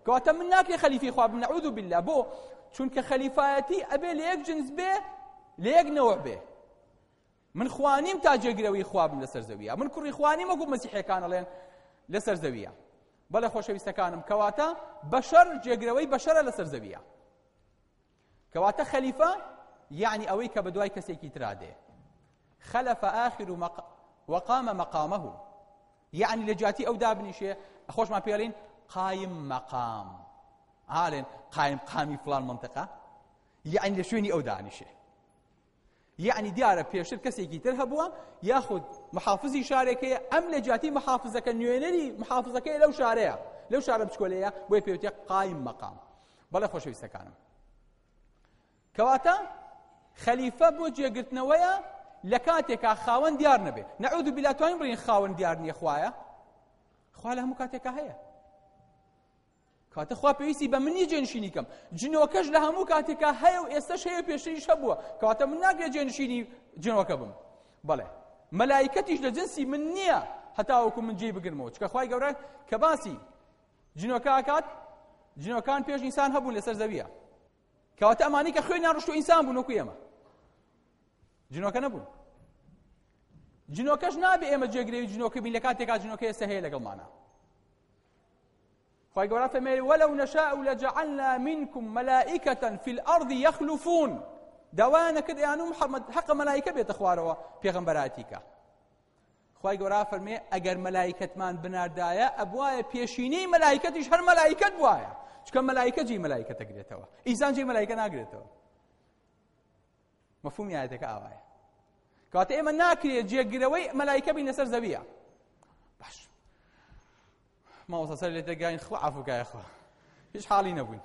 Speaker 2: کەواتە من ناکرێ خەلیفەی خوا بم نەعوذ بالله بۆ چونکە خەلیفایەتی ئەبێ لە یەک جنس بێ لە یەک نەوع بێ من خوانیم تا جێگرەوەی خوا بم لەسەر زەویە من کوڕی خوانیم وەکو مەسیحیەکان ئەڵێن لەسەر زەویە بەڵێ خۆشەویستەکانم کەواتە بەشەر جێگرەوەی بەشەرە لەسەر زەویە کەواتە خەلیفە یعنی ئەوەی کە بەدوای کەسێکی ترا دێ خەلەفە ئاخر مق... وقام مقامه يعني لجاتي أو دابني شيء أخوش ما بيقولين قايم مقام عالين قايم قامي فلان منطقة يعني لشوني أو داني شيء يعني ديارة بيشر كسيكي ترهبوا ياخذ محافظي شاركية أم لجاتي محافظة كنيونري محافظة كي لو شارع لو شارع بشكولية بوي بيوتي قايم مقام بلا خوش يستكانم كواتا خليفة بوجه قلت نويا لكاتك خاون ديار نبي نعوذ بالله توين برين خاون ديارني اخوايا اخوا لهم كاتك هيا كات اخوا بيسي بمني جنشيني كم جنوكش لهم كاتك هيا واستش هيا بيشي شبوه كات من ناقه جنشيني جنوكبم بله ملائكتيش لجنسي منيه حتى وكم من جيب قرموش كاخواي قبره كباسي جنوكاكات جنوكان بيش انسان هبون لسر زبيه كات اماني كخوينا رشتو انسان بنو كيما جنوکە نەبوون جنوکەش نابێ ئێمە جێگرەوی جنوکە بین لە کاتێکا جنوکە ئێستا هەیە لەگەڵمانە خی گەورە فەرمێ وەلەو نەشاء لجعلنا منكم ملائكة في الأرض يخلفون داوایانە کرد یان و محەممەد حەقە مەلایکە بێتە خوارەوە پێغەمبەراتیکە خی گەورە فەرمێ ئەگەر مەلایکەتمان بناردایە ئەبوایە پێشینەی مەلایکەتیش هەر مەلایکەت بوایە چکە مەلایکە جێی مەلایکە دەگرێتەوە ئینسان جێی مەلایکە ناگرێتەوە مفهوم آياتك آوايا كوات إما ناكري جيجروي ملائكة بين سر زبيا باش ما وصل سر لتجاين خو عفوك يا أخوة إيش حالي نبون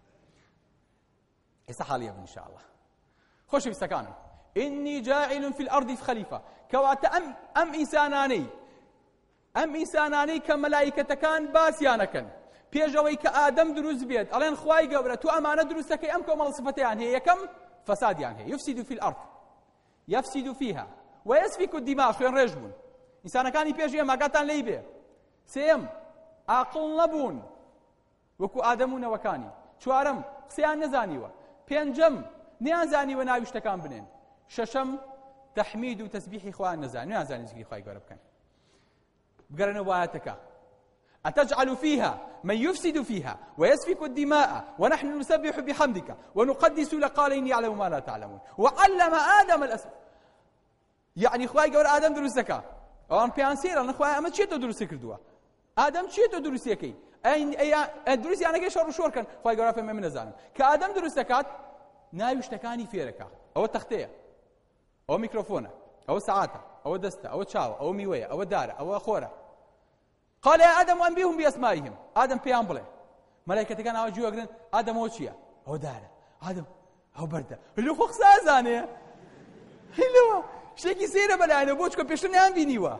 Speaker 2: إيش حالي إن شاء الله خوش في سكانه إني جاعل في الأرض في خليفة كوات أم أم إنساناني أم إنساناني كملائكة كان باسيانكن بيجوي كآدم دروز بيد ألين خواي قبره تو أمانة دروسك أم كم صفتان هي كم فساد يعني يفسد في الأرض يفسد فيها ويسفك الدماء خوين رجبون إنسان كان يبيجي ما قاتن ليبه سيم عقل نبون وكو آدمون وكاني چوارم سيان نزانيوه پنجم نيان زانيوه ناويشتكان بنين ششم تحميد وتسبيح إخوان نزاني نيان زاني زكري إخوان قرب كان بقرن وآياتك أتجعل فيها من يفسد فيها ويسفك الدماء ونحن نسبح بحمدك ونقدس لك قال إني أعلم ما لا تعلمون وعلم آدم الأسماء يعني خواهي قول آدم دروسك وان بيانسير أنا خواهي أما تشيتو دروسي كردوا آدم تشيتو دروسي كي أي أي دروسي أنا كي شور شور كان خواهي قول فهم من الزانم كآدم دروسكات ناويشتكاني فيركا أو التختية أو ميكروفونة أو ساعاتة أو دستة أو تشاو أو ميوية أو دارة أو أخورة قال يا آدم أنبئهم بأسمائهم آدم بيامبله ملائكة كان أوجوا يقولون آدم وشيا هو دارة آدم هو بردة اللي هو خسازانه اللي هو شيء يصير بلا أنا بوشكم بيشتني أم بينيوا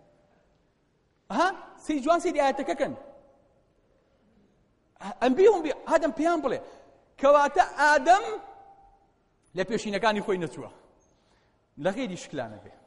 Speaker 2: ها سي جوان سيدي آياتك كن أنبئهم بآدم بيامبله كواتا آدم لا بيشينا كان يخوي نسوا لا غير يشكلانه به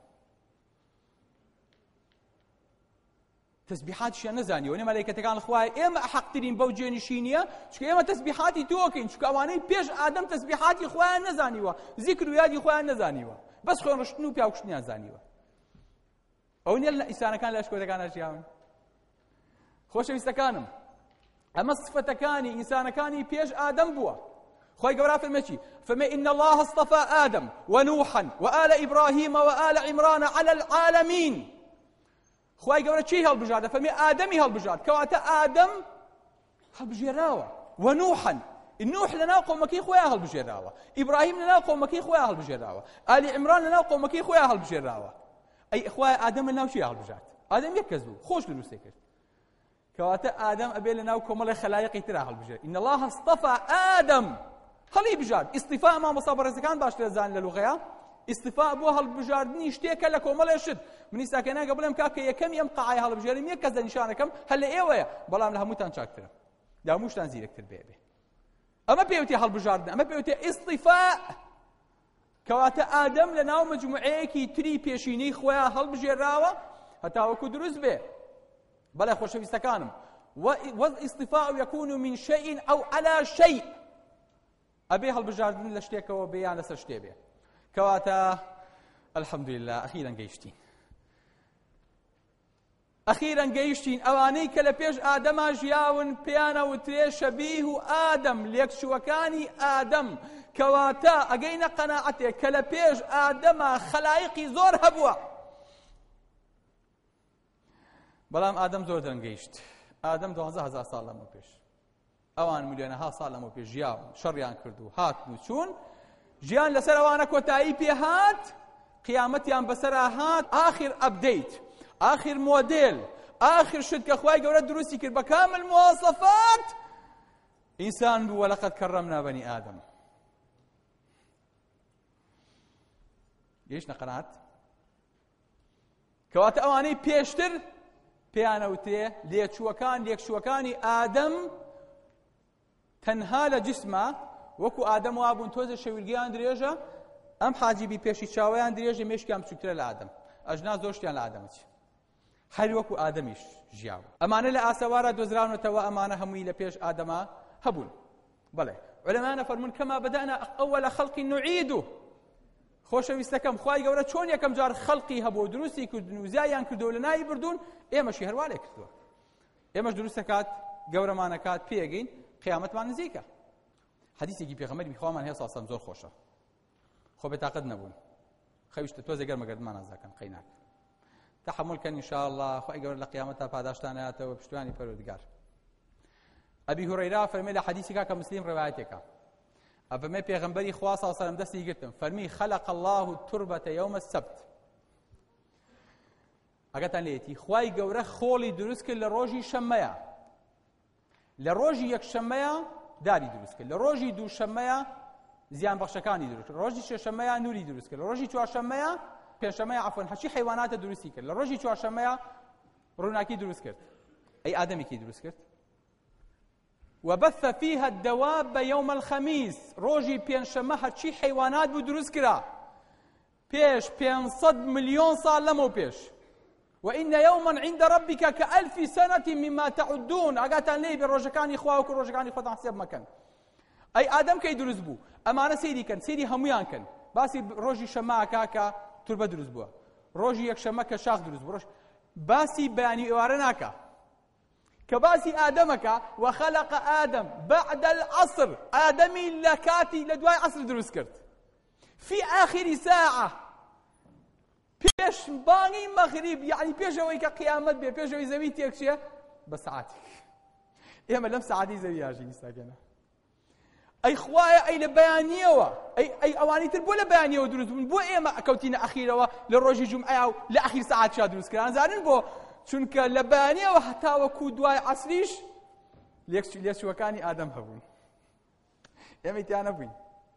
Speaker 2: تسبيحات شيء نزاني وانا ملائكة كان اخواي اما حقترين بوجين شينيا شكو اما تسبيحاتي توكين شكو اواني بيش ادم تسبيحاتي اخواي نزانيوا ذكر يادي اخواي نزانيوا بس خو رشنو بياوكش نزانيوا او نيل انسان كان لا شكو كان اشياء خوش استكانم اما صفه كان انسان كان بيش ادم بوا خوي قبره في المشي فما ان الله اصطفى ادم ونوحا وآل ابراهيم وآل عمران على العالمين خواهي قولة چی هەڵبژاردە فەرمی ئادەمی هەڵبژارد کەواتە ئادەم هەڵبژێراوە ونوحا نوح لەناو قومەکەی خۆیان هەڵبژێراوە ئیبراهیم لەناو قومەکەی خۆیان هەڵبژێراوە ئالی عیمران لەناو قومەکەی خۆیان هەڵبژێراوە ئەی خوای ئادەم لەناو چی هەڵبژارد ئادەم یەک کەس بوو خۆش دروستی کرد کەواتە ئادەم ئەبێ لەناو کۆمەڵی خەلایقی ترا هەڵبژێرد إن الله اصطفى آدم هەڵی بژارد ئیستیفا مامۆستا بەڕێزەکان باشتر دەزانن لە لوغەیە استفاء بو هالبجاردني شتيك لك وما شد من ساكنه قبل ام كاك يكم يمقع هالبجاري ميك كذا نشانكم هل ايوه بلام لها موتان شاكتر دا موش تنزيل كتر بيبي اما بيوتي هالبجاردن اما بيوتي استفاء كوات ادم لنا مجموعيكي تري بيشيني خويا هالبجراوه حتى وكو دروز به بلا خوش في استكانم والاصطفاء يكون من شيء أو على شيء أبي هالبجاردن لشتيك وبيان لسر شتيبه كواتا الحمد لله أخيرا جيشتين أخيرا جيشتين أواني كلبيش آدم جياون بيانا وتري شبيه آدم ليكشوكاني آدم كواتا أجينا قناعته كلبيش آدم خلائقي زور هبوا بلام آدم زور درنجيشت آدم دوازده هزار سال لمو پیش اوان مليونها سال لمو پیش جیاون شریان کردو هات بو چون جیان لسر اوانا کۆتایی پێ هات قیامەتیان بەسەرا هات آخر ئەپدەیت آخر مۆدێل آخر شت کە خوای گەورە دروستی کرد بە کامل مواصفات ئینسان بوو وەلەقەد کەڕەمنا بەنی ئادەم گەیشتنە قەناعەت کەواتە ئەوانەی پێشتر پێیانەوتێ لێچووەکان لێکشووەکانی ئادەم تەنها لە جسمە وەکو ئادەم وا بوون تۆزە شەویلگەیان درێژە ئەم حاجیبی پێشی چاوەیان درێژە مێشکیان بچووکترە لە ئادەم ئەژنا زۆر شتیان لە ئادەمە چی هەر وەکو ئادەمیش ژیاوە ئەمانە لە ئاسەوارە دۆزراونەتەوە ئەمانە هەمووی لە پێش ئادەمە هەبوون بەڵێ عولەمانە فەرمون کەما بەدەنا ئەوەلە خەڵقی نوعیدو خۆشەویستەکەم خوای گەورە چۆن یەکەم جار خەڵقی هەبوو دروستی کردن و زایان کردو لە ناوی بردوون ئێمەشی هەروە لێ کردووە ئێمەش دروست دەکات گەورەمانەکات پێگەین قیامەتمان نزیکە حەدیثێکی پێغەمبەری خوامان هەیە ساسەم زۆر خۆشە خۆ بێتاقەت نەبوون خەویشتە تۆزێ گەرمەگەردمان نازاکەن قەیناک تحملکەن ئینشاءالله خوای گەورە لە قیامەتە پاداشتان هاتەوە پشتیوانی پەروەردگار ئەبی هورەیرا فەرمێ لە حەدیثێکا کە موسلیم ڕەوایەتێکە ئەفەرمێ پێغەمبەری خوا صلی الله علیه و سلم دەستی گرتم فەرمی خلق الله التربة يوم السبت ئەگەتان لێیەتی خوای گەورە خۆڵی دروست کرد لە ڕۆژی شەممەیە لە ڕۆژی یەکشەممەیە داری دروست کرد لە ڕۆژی دووشەممەیە زیان بەخشەکانی دروست کرد ڕۆژی سێشەممەیە نوری دروست کرد لە ڕۆژی چوارشەممەیە پێنجشەممەیە عەفوەن هەرچی حەیواناتە دروستی کرد لە ڕۆژی چوارشەممەیە ڕووناکی دروست کرد ئەی ئادەمێکی دروست کرد وبث فيها الدواب يوم الخميس روجي بينشمه هرچی حیوانات بو دروست کرا پیش پێنجسەد مليون سال لمو پیش وإن يوما عند ربك كألف سنة مما تعدون اگاتان لي بروجكاني خوا و روجكاني خدا حساب مكان اي ادم كي دروست بو امانه سيدي كان سيدي هميان كان باسي روجي شما كاكا تربه دروست بو روجي يك شما كشاخ دروست بو باسي بياني وارناكا كباسي آدمك وخلق آدم بعد العصر آدمي لكاتي لدواي عصر دروس كرت في آخر ساعة بيش باني مغرب يعني بيش ويك قيامت بي بيش وي زوي تيكشيه بساعاتك إما لم ساعتي زوي هاجي ساكنه أي خوايا أي لبيانية أي أي أواني تربو لبيانية ودروس بو إما كوتينا أخيرا للروج جمعة لآخر ساعات شاد دروس كران زارن بو چونکە لە بەیانیەوە هەتاوەکو دوای عەسریش لێچووەکانی ئادەم هەبوون ئێمە تیان نەبووین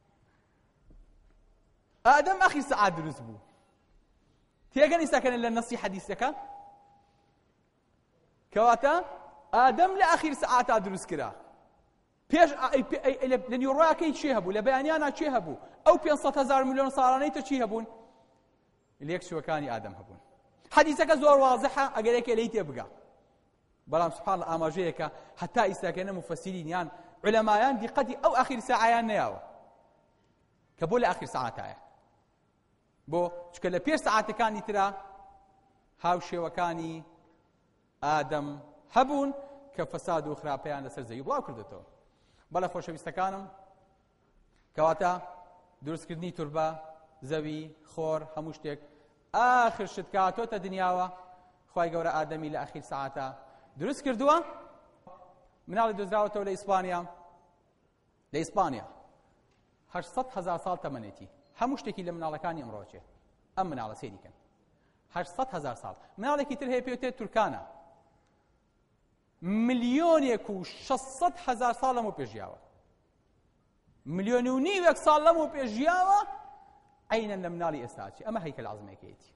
Speaker 2: ئادەم ئاخر سەعات دروست بوو تێگەن ئیساکەن لە نەسی حەدیثەکە کەواتە ئادەم لە ئاخر سەعاتا دروست کرا پێش لە نیوڕۆیەکەی چێ هەبوو لە بەیانیانە چێ هەبوو ئەو پێنجسەد هەزار ملیۆن ساڵانەی تر چی هەبوون لێکچووەکانی ئادەم هەبوون حديثك زور واضحة أقولك ليت يبقى بلام سبحان الله أماجيك حتى إستاكنا مفسرين يعني علماء دي قد أو آخر ساعة يعني ياو كبول آخر ساعة تاعي بو شكل بير ساعة كان يترى هاوشي وكاني آدم هبون كفساد أخرى بيان لسر زيوب لا كردتو بلا خوش بيستكانم كواتا درس كردني تربة زوي خور هموشتك آخر شت کاتۆتە دنیاوە خوای گەورە ئادەمی لە ئاخر ساعەتە دروست کردووە مناڵی دۆزراوەتەوە لە ئیسپانیا لە ئیسپانیا هەشسەد هەزار ساڵ تەمەنێتی هەموو شتێکی لە مناڵەکانی ئەمڕۆچێ ئەم مناڵە سەیریکەن هەشسەد هەزار ساڵ مناڵێکی تر هەیە پێوتێت تورکانە ملیۆنێک و شەشسەد هەزار ساڵ لەمەوە پێشیاوە ملیۆن و نیوێک ساڵ لەمەوە پێشیاوە عينا لم نالي استاذي اما هيكل عظمه كيتي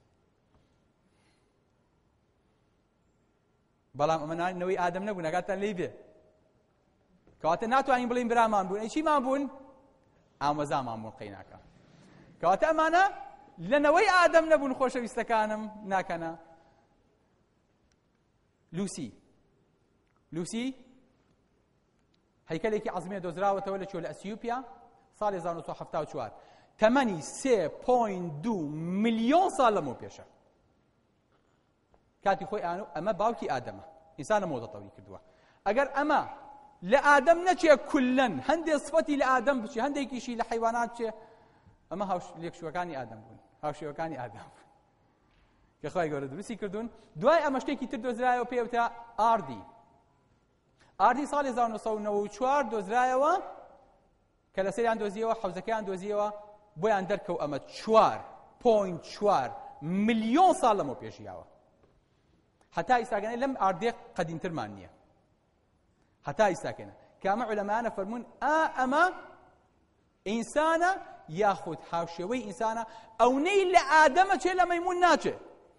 Speaker 2: بلام امنا نوي ادم نبونا قالت ليبي كوات ناتو اني بلين برامان بون اي شي ما بون ام زمان بون قيناكا كوات امانه لنوي ادم نبون خوش بيستكانم ناكنا لوسي لوسی هەیکەلێکی عەزمیە دۆزراوەتەوە لەکوێ لە ئەسیوپیا ساڵی هەزار و نۆ سەد و هەفتاد و چوار تەمەنی سێ پۆینت دوو ملیۆن ساڵ لەمەوە پێشە کاتی خۆی ئانو ئەمە باوکی ئادەمە ئینسانە مۆدەتەوری کردووە ئەگەر ئەمە لە ئادەم نەچێ کولەن هەندێک سفەتی لە ئادەم بچێ هەندێکیشی لە حیوانات چێ ئەمە لێکشوەکانی ئادەم بوون هاوشێوەکانی ئادەم بوون کە خۆی گەورە دروستی کردوون دوای ئەمە شتێکی تر دۆزرایەوە پێوتە ئاردی ئاردی ساڵی هەزار و نۆ سەد و نەوە و چوار دۆزرایەوە کە لە سەریان دۆزیەوە حەوزەکەیان دۆزیەوە بۆیان دەرکەو ئەمە چوار پۆینت چوار ملیۆن ساڵ لەمەوە پێشیاوە هەتا ئیساگەنەی لەم ئاردێ قەدیمترمان نییە هەتا ئیساکەنە کە ئەمە عولەمایانە فەرموون ئا ئەمە ئینسانە یاخود هاوشێوەی ئینسانە ئەونەی لە ئادەمە چێ لە مەیمون ناچێ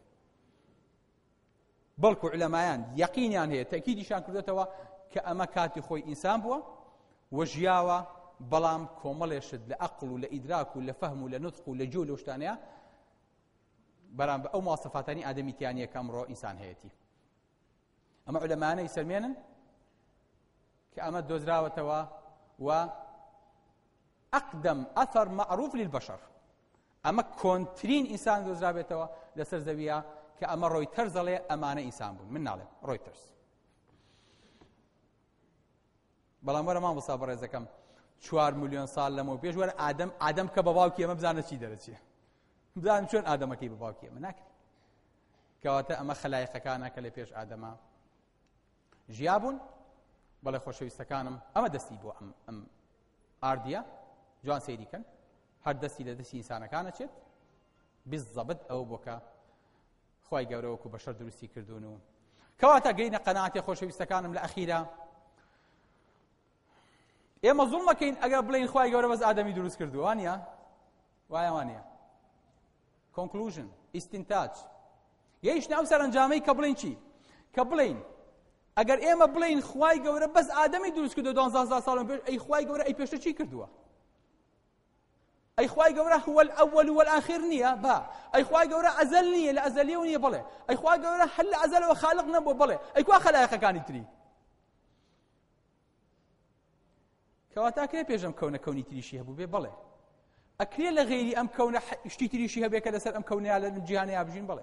Speaker 2: بەڵکو عولەمایان یەقینیان هەیە تەکیدیشان کردوێتەوە کە ئەمە کاتی خۆی ئینسان بووە و ژیاوە بەڵام کۆمەڵێشت لە عەقڵ و لە ئیدراک و لە فەهم و لە نوتق و لە جۆ لەو شتانەیە بەرامبەر ئەو مواصفاتانی ئادەمیتیانیە کە ئەمڕۆ ئینسان هەیەتی ئەمە عولەمایانە ئیسەلمێنن کە ئەمە دۆزراوەتەوە و ئەقدەم ئەثەر مەعروف للبەشەر ئەمە کۆنترین ئینسان دۆزرابێتەوە لەسەر زەویە کە ئەمە ڕۆیتەرز دەڵێ ئەمانە ئینسان بوون من ناڵێم ڕۆیتەرز بەڵام وەرە مام بەسا بەڕێزەکەم چوار ملیۆن ساڵ لەمەوە پێش وەرە ئادەم ئادەم کە بە باوکی ئەمە بزانە چی دەرەچێ بزانم چۆن ئادەمەکەی بە باوکی ئەمە ناکرێت کەواتە ئەمە خەلایقەکانە کە لە پێش ئادەمە ژیابوون بەڵێ خۆشەویستەکانم ئەمە دەستی بۆ ئەم ئەم ئاردیە جوان سەیریکەن هەر دەستی لە دەستی ئینسانەکانە چێت بالضەبط ئەو بۆکە خی گەورە وەکو بەشەر دروستی کردوون و کەواتە گەینە قەناعەتی خۆشەویستەکانم لە ئەخیرە ئێمە زوڵمەکەین ئەگەر بڵێین خی گەورە بەس ئادەمی دروست کردووە وانە وایە وانە conclusion ئیستینتاج یەیشتە ئەو سەرنجامەی کە بڵێین چی کە بڵێین ئەگەر ئێمە بڵێین خی گەورە بەس ئادەمی دروست کردو دوانزە هەزار ساڵ پێش ئەی خی گەورە ئەی پێشتر چی کردووە ئەی خی گەورە هو الأول والآخر نییە با ئەی خی گەورە ئەزەل نییە لە ئەزەلیەوە نییە بڵێ ئەی خی گەورە هەر لە ئەزەلەوە خالق نەبووە بڵێ ئەی کوا خەلایقەکانی تری کەواتە ئەکرێ پێشەم کەونە کەونی تریشی هەبوو بێ بڵێ ئەکرێ لە غەیری ئەم کەونە شتی تریشی هەبێ کە لەسەر ئەم کەونەیە لە جیهانەیە بژین بڵێ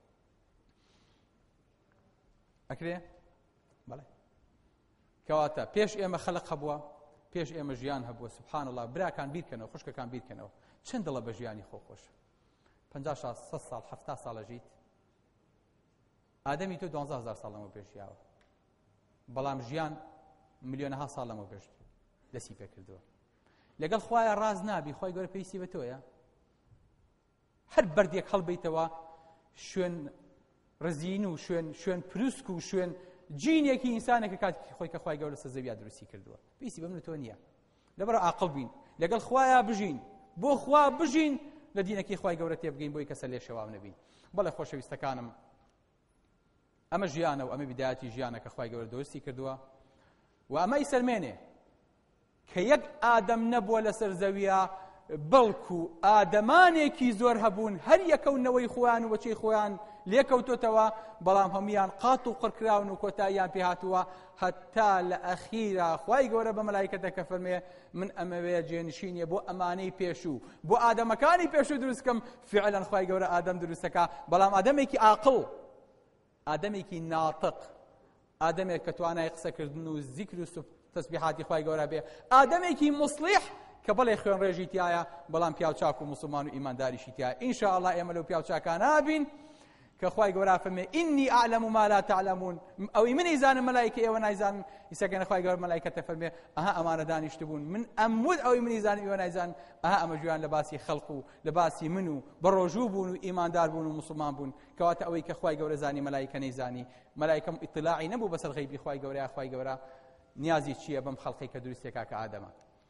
Speaker 2: ئەکرێ بڵێ کەواتە پێش ئێمە خەلق هەبووە پێش ئێمە ژیان هەبووە سبحان الله براکان بیرکەنەوە خوشکەکان بیرکەنەوە چەند دڵە بە ژیانی خۆ خۆش پەنجا سەد ساڵ هەفتاد ساڵە ژیت ئادەمی تۆ دوانزە هەزار ساڵ لەمەوە پێش ژیاوە بەڵام ژیان ملیۆنەها ساڵ لەمەوە پێش دەستی پێ کردووە لەگەڵ خوایە ڕاز نابی خۆی گەورە پێویستی بە تۆیە هەر بەردێک هەڵبەیتەوە شوێن ڕزین و شوێن شوێن پروسک و شوێن جینێکی ئینسانێکە کاتی خۆی کە خۆی گەورە سەر زەویە دروستی کردووە پێویستی بە من تۆ نییە لەبەر عاقڵ بین لەگەڵ خوایە بژین بۆ خوا بژین لە دینەکەی خۆی گەورە تێبگەین بۆی کەسە لێ شەواو نەبین بەڵێ خۆشەویستەکانم ئەمە ژیانە و ئەمە بیدایەتی ژیانە کە خۆی گەورە دروستی کردووە و ئەمە ئیسەلمێنێ کە یەک ئادەم نەبووە لەسەر زەویە بەڵکو ئادەمانێکی زۆر هەبوون هەر یەکەونەوەی خۆیان و بەچەی خۆیان لێکەوتۆتەوە بەڵام هەمویان قات و قڕکراون و کۆتاییان پێ هاتووە هەتا لە ئەخیرا خوای گەورە بە مەلایکەتە کە فەرمێ من ئەمەوێ جێنشینیە بۆ ئەمانەی پێشوو بۆ ئادەمەکانی پێشوو دروستکەم فعلا خوای گەورە ئادەم دروستەکە بەڵام ئادەمێکی عاقڵ ئادەمێکی ناتق ئادەمێک کە توانای قسەکردن و زیکر و تەسبیحاتی خوای گەورە بێ ئادەمێکی مصلح کە بەڵێ خوێن ڕێژی تایە بەڵام پیاو چاک و مسلمان و ئیمانداریشی تایە ئینشاءالله ئێمە لەو پیاو چاکان نابین کە خوای گەورە فەرمێ ئینی ئەعلەم ما لا تعلمون ئەوەی من ئەیزانم مەلایکە ئێوە نایزانن ئیساگەنە خوای گەورە مەلایکەتە فەرمێ ئەها ئەمانە دانیشتبوون من ئەمود ئەوەی من ئەیزانم ئێوە نایزانن ئەها ئەمە جویان لە باسی خەڵق و لە باسی من و بەڕۆژوو بوون و ئیماندار بوون و مسلمان بوون کەواتە ئەوەی کە خوای گەورە زانی مەلایکە نەیزانی مەلایکەم ئیطلاعی نەبوو بەسەر غەیبی خوای گەورە خوای گەورە نیازی چییە بەم خەڵقی کە دروستێکا کە ئادەمە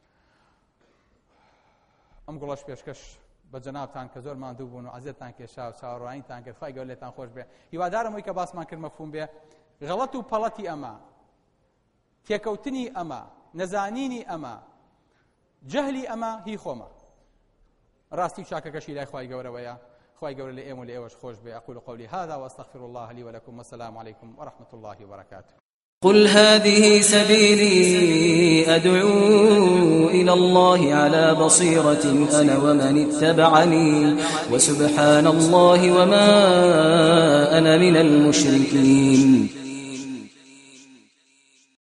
Speaker 2: ئەم گوڵەش پێشکەش بە جەنابتان کە زۆر ماندوو بوون و عەزیەتتان کێشا و چاوەڕوانیتان کرد خوای گەورە لێتان خۆش بێ هیوادارم ئەوەی کە باسمان کرد مەفهوم بێ غەڵەت و پەڵەتی ئەمە تێکەوتنی ئەمە نەزانینی ئەمە جەهلی ئەمە هی خۆمە ڕاستی و چاکەکەشی لای خوای گەورەوەیە خوای گەورە لە ئێمە و لە ئێوەش خۆش بێ ئەقول قولي هذا واستغفر الله لي ولكم والسلام عليكم ورحمة الله وبركاته
Speaker 3: قل هذه سبيلي أدعو إلى الله على بصيرة أنا ومن اتبعني وسبحان الله وما أنا من المشركين.